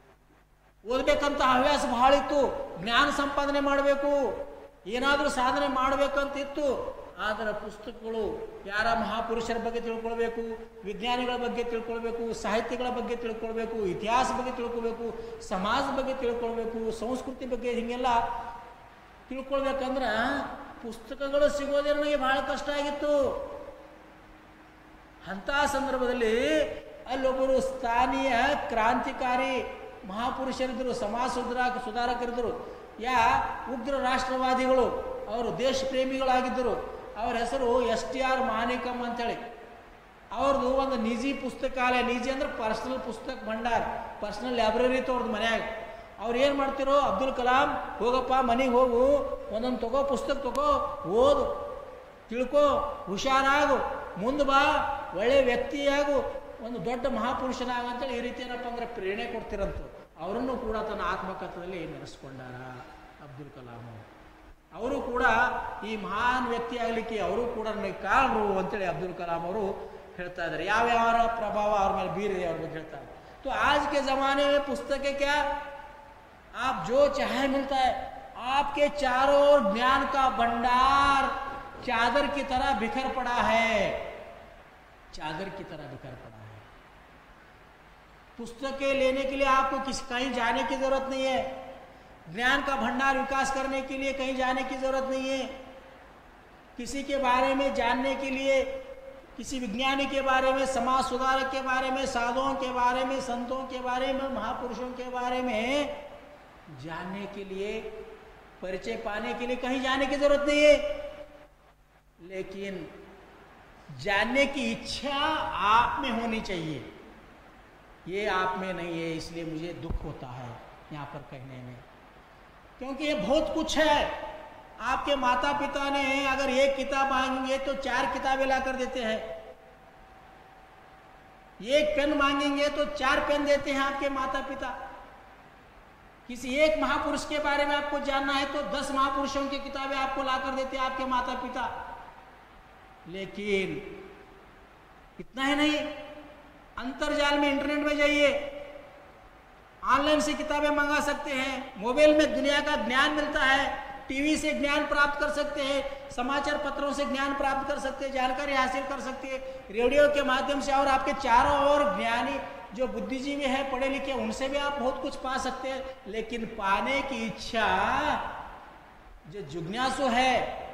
ಓದಬೇಕಂತ ಹವ್ಯಾಸ ಬಹಳ ಇತ್ತು. ಜ್ಞಾನ ಸಂಪಾದನೆ ಮಾಡಬೇಕು, ಏನಾದರೂ ಸಾಧನೆ ಮಾಡಬೇಕಂತ ಇತ್ತು. ಆದರೆ ಪುಸ್ತಕಗಳು ಯಾರ ಮಹಾಪುರುಷರ ಬಗ್ಗೆ ತಿಳ್ಕೊಳ್ಬೇಕು, ವಿಜ್ಞಾನಿಗಳ ಬಗ್ಗೆ ತಿಳ್ಕೊಳ್ಬೇಕು, ಸಾಹಿತ್ಯಗಳ ಬಗ್ಗೆ ತಿಳ್ಕೊಳ್ಬೇಕು, ಇತಿಹಾಸ ಬಗ್ಗೆ ತಿಳ್ಕೊಳ್ಬೇಕು, ಸಮಾಜದ ಬಗ್ಗೆ ತಿಳ್ಕೊಳ್ಬೇಕು, ಸಂಸ್ಕೃತಿ ಬಗ್ಗೆ ಹಿಂಗೆಲ್ಲ ತಿಳ್ಕೊಳ್ಬೇಕಂದ್ರೆ ಪುಸ್ತಕಗಳು ಸಿಗೋದೇ ನನಗೆ ಬಹಳ ಕಷ್ಟ ಆಗಿತ್ತು. ಅಂಥ ಸಂದರ್ಭದಲ್ಲಿ ಅಲ್ಲೊಬ್ಬರು ಸ್ಥಾನೀಯ ಕ್ರಾಂತಿಕಾರಿ ಮಹಾಪುರುಷರಿದ್ದರು, ಸಮಾಜ ಸುಧಾರಕ ಸುಧಾರಕರಿದ್ದರು, ಯಾ ಉಗ್ರ ರಾಷ್ಟ್ರವಾದಿಗಳು, ಅವರು ದೇಶ ಪ್ರೇಮಿಗಳಾಗಿದ್ದರು. ಅವ್ರ ಹೆಸರು ಎಸ್ ಟಿ ಆರ್ ಮಾನಿಕಮ್ ಅಂತೇಳಿ. ಅವ್ರದ್ದು ಒಂದು ನಿಜಿ ಪುಸ್ತಕಾಲಯ, ನಿಜಿ ಅಂದ್ರೆ ಪರ್ಸನಲ್ ಪುಸ್ತಕ ಭಂಡಾರ, ಪರ್ಸನಲ್ ಲೈಬ್ರರಿ ಇತ್ತು ಅವ್ರದ್ದು ಮನ್ಯಾಗ. ಅವ್ರು ಏನು ಮಾಡ್ತಿರೋ, ಅಬ್ದುಲ್ ಕಲಾಂ ಹೋಗಪ್ಪ ಮನೆಗೆ ಹೋಗು, ಒಂದೊಂದು ತಗೋ ಪುಸ್ತಕ ತಗೋ, ಓದು, ತಿಳ್ಕೊ, ಹುಷಾರಾಗು, ಮುಂದೆ ಬಾ, ಒಳ್ಳೆ ವ್ಯಕ್ತಿಯಾಗು, ಒಂದು ದೊಡ್ಡ ಮಹಾಪುರುಷನಾಗ ಅಂತೇಳಿ ಈ ರೀತಿ ಏನಪ್ಪ ಅಂದ್ರೆ ಪ್ರೇರಣೆ ಕೊಡ್ತಿರಂತ. ಅವರನ್ನು ಕೂಡ ತನ್ನ ಆತ್ಮಕಥದಲ್ಲಿ ನೆನೆಸ್ಕೊಂಡಾರ ಅಬ್ದುಲ್ ಕಲಾಂ. ಅವರು ಕೂಡ ಈ ಮಹಾನ್ ವ್ಯಕ್ತಿ ಆಗಲಿಕ್ಕೆ ಅವರು ಕೂಡ ನನಗೆ ಕಾರಣರು ಅಂತೇಳಿ ಅಬ್ದುಲ್ ಕಲಾಂ ಅವರು ಹೇಳ್ತಾ ಇದ್ದಾರೆ. ಯಾವ್ಯಾವ ಪ್ರಭಾವ ಅವ್ರ ಮೇಲೆ ಬೀರಿದೆ ಅವ್ರ ಬಗ್ಗೆ ಹೇಳ್ತಾರೆ. तो आज के ज़माने में पुस्तकें क्या, आप जो चाहे मिलता है, आपके चारों ओर ज्ञान का भंडार चादर की तरह बिखर पड़ा है, चादर की तरह बिखर पड़ा है। पुस्तकें लेने के लिए आपको किसी कहीं जाने की जरूरत नहीं है, ज्ञान का भंडार विकास करने के लिए कहीं जाने की जरूरत नहीं है, किसी के बारे में जानने के लिए, किसी विज्ञानी के बारे में, समाज सुधारक के बारे में, साधुओं के बारे में, संतों के बारे में, महापुरुषों के बारे में जानने के लिए, परिचय पाने के लिए कहीं जाने की जरूरत नहीं है। लेकिन जानने की इच्छा आप में होनी चाहिए, ये आप में नहीं है। इसलिए मुझे दुख होता है यहाँ पर कहने में, क्योंकि ये बहुत कुछ है। आपके माता पिता ने अगर एक किताब मांगेंगे तो चार किताबें ला कर देते हैं, एक पेन मांगेंगे तो चार पेन देते हैं आपके माता पिता। किसी एक महापुरुष के बारे में आपको जानना है तो दस महापुरुषों की किताबें आपको ला कर देते हैं आपके माता पिता। लेकिन इतना ही नहीं, अंतरजाल में, इंटरनेट में जाइए, ऑनलाइन से किताबें मंगा सकते हैं, मोबाइल में दुनिया का ज्ञान मिलता है, टीवी से ज्ञान प्राप्त कर सकते हैं, समाचार पत्रों से ज्ञान प्राप्त कर सकते हैं, जानकारी हासिल कर सकते हैं, रेडियो के माध्यम से, और आपके चारों ओर ज्ञानी जो बुद्धिजीवी है, पढ़े लिखे, उनसे भी आप बहुत कुछ पा सकते हैं। लेकिन पाने की इच्छा, जो जिज्ञासु है,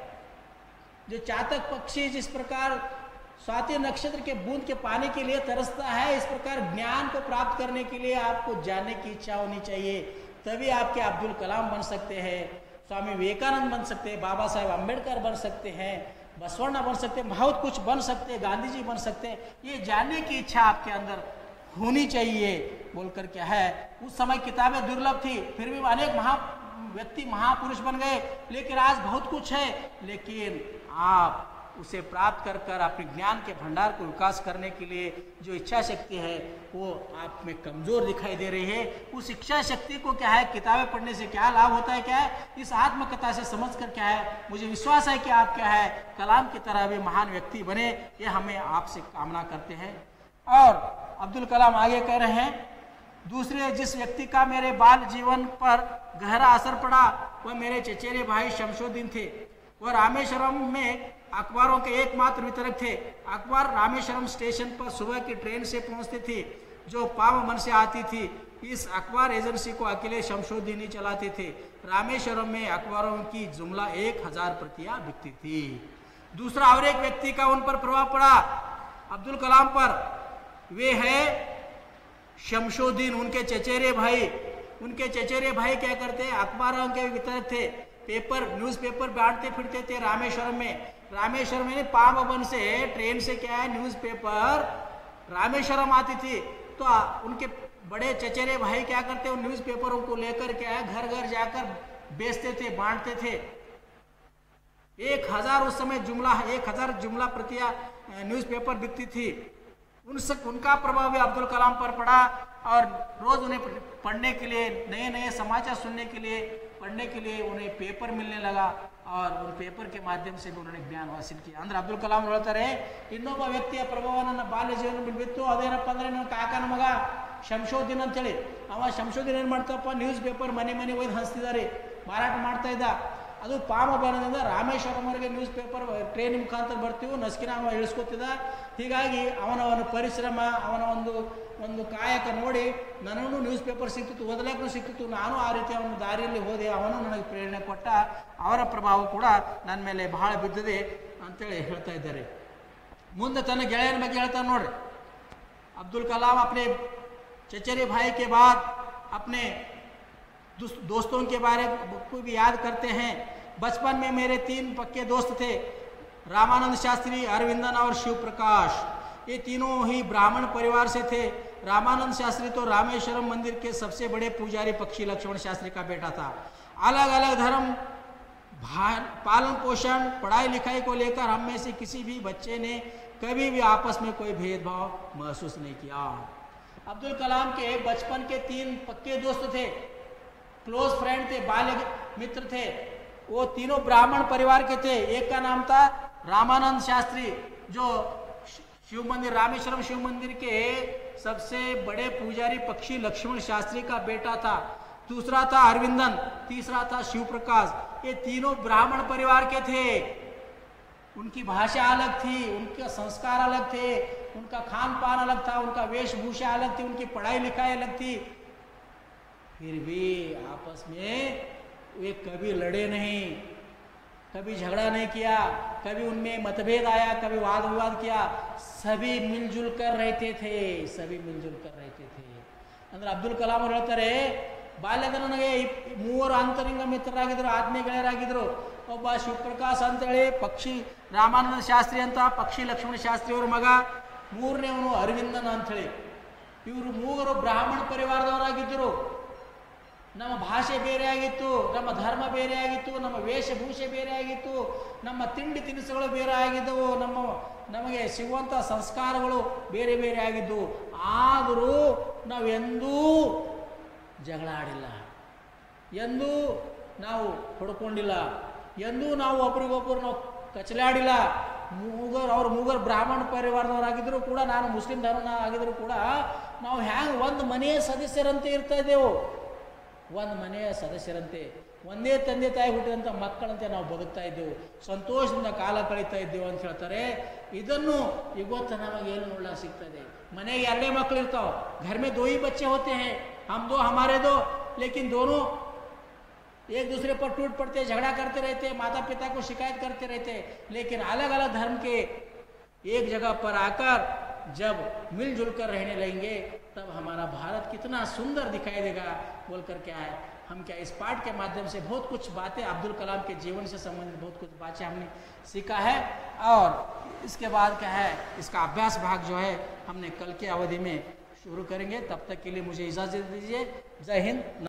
जो चातक पक्षी जिस प्रकार स्वाति नक्षत्र के बूंद के पानी के लिए तरसता है, इस प्रकार ज्ञान को प्राप्त करने के लिए आपको जानने की इच्छा होनी चाहिए। तभी आपके अब्दुल कलाम बन सकते हैं, स्वामी विवेकानंद बन सकते हैं, बाबा साहेब अम्बेडकर बन सकते हैं, बसवण्णा बन सकते हैं, बहुत कुछ बन सकते हैं, गांधी जी बन सकते हैं। ये जानने की इच्छा आपके अंदर होनी चाहिए बोलकर क्या है। उस समय किताबें दुर्लभ थी, फिर भी अनेक महा व्यक्ति महापुरुष बन गए। लेकिन आज बहुत कुछ है, लेकिन आप उसे प्राप्त कर कर अपने ज्ञान के भंडार को विकास करने के लिए जो इच्छा शक्ति है वो आप में कमजोर दिखाई दे रही है। उस इच्छा शक्ति को क्या है, किताबें पढ़ने से क्या लाभ होता है, क्या है, इस आत्मकथा से समझ कर क्या है, मुझे विश्वास है कि आप क्या है, कलाम की तरह भी महान व्यक्ति बने, ये हमें आपसे कामना करते हैं। और अब्दुल कलाम आगे कह रहे हैं, दूसरे जिस व्यक्ति का मेरे बाल जीवन पर गहरा असर पड़ा वह मेरे चचेरे भाई शमशुद्दीन थे। वह रामेश्वरम में अखबारों के एकमात्र वितरक थे। अखबार रामेश्वरम स्टेशन पर सुबह की ट्रेन से पहुंचती थी जो पावमन से आती थी। इस अखबार एजेंसी को अकेले शमशुद्दीन ही चलाते थे। रामेश्वरम में अखबारों की जुमला एक हजार प्रतियां बिकती थी। दूसरा और एक व्यक्ति का उन पर प्रभाव पड़ा अब्दुल कलाम पर, वे है शमशुद्दीन, उनके चचेरे भाई। उनके चचेरे भाई क्या करते, अखबारों के वितरक थे, पेपर न्यूज़पेपर बांटते फिरते थे रामेश्वरम में। रामेश्वरम में पामबन से ट्रेन से क्या है, न्यूज़पेपर रामेश्वरम आती थी, तो उनके बड़े चचेरे भाई क्या करते, उन न्यूज़पेपरों को लेकर क्या है, घर घर जाकर बेचते थे, बांटते थे। एक हजार उस समय जुमला, एक हजार जुमला प्रतियां न्यूज़पेपर बिकती थी। उनसे उनका प्रभाव भी अब्दुल कलाम पर पड़ा और रोज उन्हें पढ़ने के लिए, नए नए समाचार सुनने के लिए, पढ़ने के लिए उन्हें पेपर मिलने लगा और उन पेपर के माध्यम से भी उन्होंने ज्ञान हासिल किया। अंदर अब्दुल कलाम ಹೇಳ್ತಾರೆ, ಇನ್ನೊಬ್ಬ ವ್ಯಕ್ತಿಯ ಪ್ರಭಾವ ನನ್ನ ಬಾಲ್ಯ ಜೀವನ ಬಿಟ್ಟು ಅದೇನಪ್ಪ ಅಂದ್ರೆ ನನ್ನ ಕಾಕನ ಮಗ ಶಂಶುದ್ದೀನ್ ಅಂತೇಳಿ, ಅವ ಶಂಶುದ್ದೀನ್ ಏನು ಮಾಡ್ತಪ್ಪ, ನ್ಯೂಸ್ ಪೇಪರ್ ಮನೆ ಮನೆ ಒಯ್ದು ಹಂಚ್ತಿದ್ದಾರೆ, ಮಾರಾಟ ಮಾಡ್ತಾ ಇದ್ದ. ಅದು ಪಾಮಬನದಿಂದ ರಾಮೇಶ್ವರಂವರೆಗೆ ನ್ಯೂಸ್ ಪೇಪರ್ ಟ್ರೈನ್ ಮುಖಾಂತರ ಬರ್ತೀವಿ, ನಸ್ಕಿನ ಅವ ಇಳಿಸ್ಕೊತಿದ್ದ. ಹೀಗಾಗಿ ಅವನ ಒಂದು ಪರಿಶ್ರಮ, ಅವನ ಒಂದು ಒಂದು ಕಾಯಕ ನೋಡಿ ನನಗೂ ನ್ಯೂಸ್ ಪೇಪರ್ ಸಿಕ್ತಿತ್ತು, ಓದಲಿಕ್ಕೂ ಸಿಕ್ತಿತ್ತು. ನಾನು ಆ ರೀತಿ ಅವನ ದಾರಿಯಲ್ಲಿ ಹೋದೆ, ಅವನು ನನಗೆ ಪ್ರೇರಣೆ ಕೊಟ್ಟ, ಅವರ ಪ್ರಭಾವ ಕೂಡ ನನ್ನ ಮೇಲೆ ಬಹಳ ಬಿದ್ದಿದೆ ಅಂತೇಳಿ ಹೇಳ್ತಾ ಇದ್ದಾರೆ. ಮುಂದೆ ತನ್ನ ಗೆಳೆಯನ ಬಗ್ಗೆ ಹೇಳ್ತಾನೆ ನೋಡ್ರಿ. अब्दुल कलाम अपने चचेरे भाई के बाद अपने दोस्तों के बारे को भी याद करते हैं। बचपन में मेरे तीन पक्के दोस्त थे, रामानंद शास्त्री, अरविंदन और शिव प्रकाश। ये तीनों ही ब्राह्मण परिवार से थे। रामानंद शास्त्री तो रामेश्वरम मंदिर के सबसे बड़े पुजारी पक्षी लक्ष्मण शास्त्री का बेटा था। अलग अलग धर्म, पालन पोषण, पढ़ाई लिखाई को लेकर हम में से किसी भी बच्चे ने कभी भी आपस में कोई भेदभाव महसूस नहीं किया। अब्दुल कलाम के बचपन के तीन पक्के दोस्त थे, क्लोज फ्रेंड थे, बाल्य मित्र थे। वो तीनों ब्राह्मण परिवार के थे। एक का नाम था रामानंद शास्त्री, जो शिव मंदिर, रामेश्वरम शिव मंदिर के सबसे बड़े पुजारी पक्षी लक्ष्मण शास्त्री का बेटा था। दूसरा था अरविंदन, तीसरा था शिव प्रकाश। ये तीनों ब्राह्मण परिवार के थे। उनकी भाषा अलग थी, उनके संस्कार अलग थे, उनका खान पान अलग था, उनका वेशभूषा अलग थी, उनकी पढ़ाई लिखाई अलग थी। फिर भी आपस में वे कभी लड़े नहीं, कभी झगड़ा नहीं किया, कभी उनमें मतभेद आया, कभी वाद विवाद किया। सभी मिलजुल कर रहते थे, सभी मिलजुल कर रहते थे। ಅಂದ್ರೆ ಅಬ್ದುಲ್ ಕಲಾಂ ಅವರು ಹೇಳ್ತಾರೆ, ಬಾಲ್ಯದ ನನಗೆ ಮೂವರು ಅಂತರಂಗ ಮಿತ್ರರಾಗಿದ್ರು, ಆತ್ಮೀಯ ಗೆಳೆಯರಾಗಿದ್ರು. ಒಬ್ಬ ಶಿವಪ್ರಕಾಶ್ ಅಂತೇಳಿ ಪಕ್ಷಿ ರಾಮಾನಂದ ಶಾಸ್ತ್ರಿ ಅಂತ ಪಕ್ಷಿ ಲಕ್ಷ್ಮಣ ಶಾಸ್ತ್ರಿ ಅವ್ರ ಮಗ, ಮೂರನೇವನು ಅರವಿಂದನ್ ಅಂಥೇಳಿ. ಇವರು ಮೂವರು ಬ್ರಾಹ್ಮಣ ಪರಿವಾರದವರಾಗಿದ್ದರು. ನಮ್ಮ ಭಾಷೆ ಬೇರೆಯಾಗಿತ್ತು, ನಮ್ಮ ಧರ್ಮ ಬೇರೆಯಾಗಿತ್ತು, ನಮ್ಮ ವೇಷಭೂಷೆ ಬೇರೆಯಾಗಿತ್ತು, ನಮ್ಮ ತಿಂಡಿ ತಿನಿಸುಗಳು ಬೇರೆ ಆಗಿದ್ದವು, ನಮ್ಮ ನಮಗೆ ಸಿಗುವಂಥ ಸಂಸ್ಕಾರಗಳು ಬೇರೆ ಬೇರೆ ಆಗಿದ್ದವು. ಆದರೂ ನಾವೆಂದೂ ಜಗಳ ಆಡಿಲ್ಲ, ಎಂದೂ ನಾವು ಹೊಡ್ಕೊಂಡಿಲ್ಲ, ಎಂದೂ ನಾವು ಒಬ್ರಿಗೊಬ್ಬರು ನಾವು ಕಚಲಾಡಿಲ್ಲ. ಮೂಗರ್ ಅವ್ರು ಮೂಗರ್ ಬ್ರಾಹ್ಮಣ ಪರಿವಾರದವರಾಗಿದ್ದರೂ ಕೂಡ, ನಾನು ಮುಸ್ಲಿಂ ಧರ್ಮ ಆಗಿದ್ದರೂ ಕೂಡ ನಾವು ಹ್ಯಾಂಗೆ ಒಂದು ಮನೆಯ ಸದಸ್ಯರಂತೆ ಇರ್ತಾ ಇದ್ದೆವು, ಒಂದು ಮನೆಯ ಸದಸ್ಯರಂತೆ, ಒಂದೇ ತಂದೆ ತಾಯಿ ಹುಟ್ಟಿದಂಥ ಮಕ್ಕಳಂತೆ ನಾವು ಬದುಕ್ತಾ ಇದ್ದೆವು, ಸಂತೋಷದಿಂದ ಕಾಲ ಕಳೀತಾ ಇದ್ದೆವು ಅಂತ ಹೇಳ್ತಾರೆ. ಇದನ್ನು ಇವತ್ತು ನಮಗೆ ಏನು ನೋಡ್ಲಿಕ್ಕೆ ಸಿಗ್ತದೆ. ಮನೆಗೆ ಎರಡೇ ಮಕ್ಕಳು ಇರ್ತಾವೆ, घर में दो ही बच्चे होते हैं, हम दो हमारे दो, लेकिन दोनों एक दूसरे पर टूट पड़ते, झगड़ा करते रहते, माता पिता को शिकायत करते रहते. लेकिन अलग अलग धर्म के एक जगह पर आकर जब मिलजुल कर रहने लगेंगे तब हमारा भारत कितना सुंदर दिखाई देगा बोलकर क्या है, हम क्या इस पाठ के माध्यम से बहुत कुछ बातें अब्दुल कलाम के जीवन से संबंधित बहुत कुछ बातें हमने सीखा है. और इसके बाद क्या है, इसका अभ्यास भाग जो है हमने कल के अवधि में शुरू करेंगे. तब तक के लिए मुझे इजाज़त दीजिए. जय हिंद.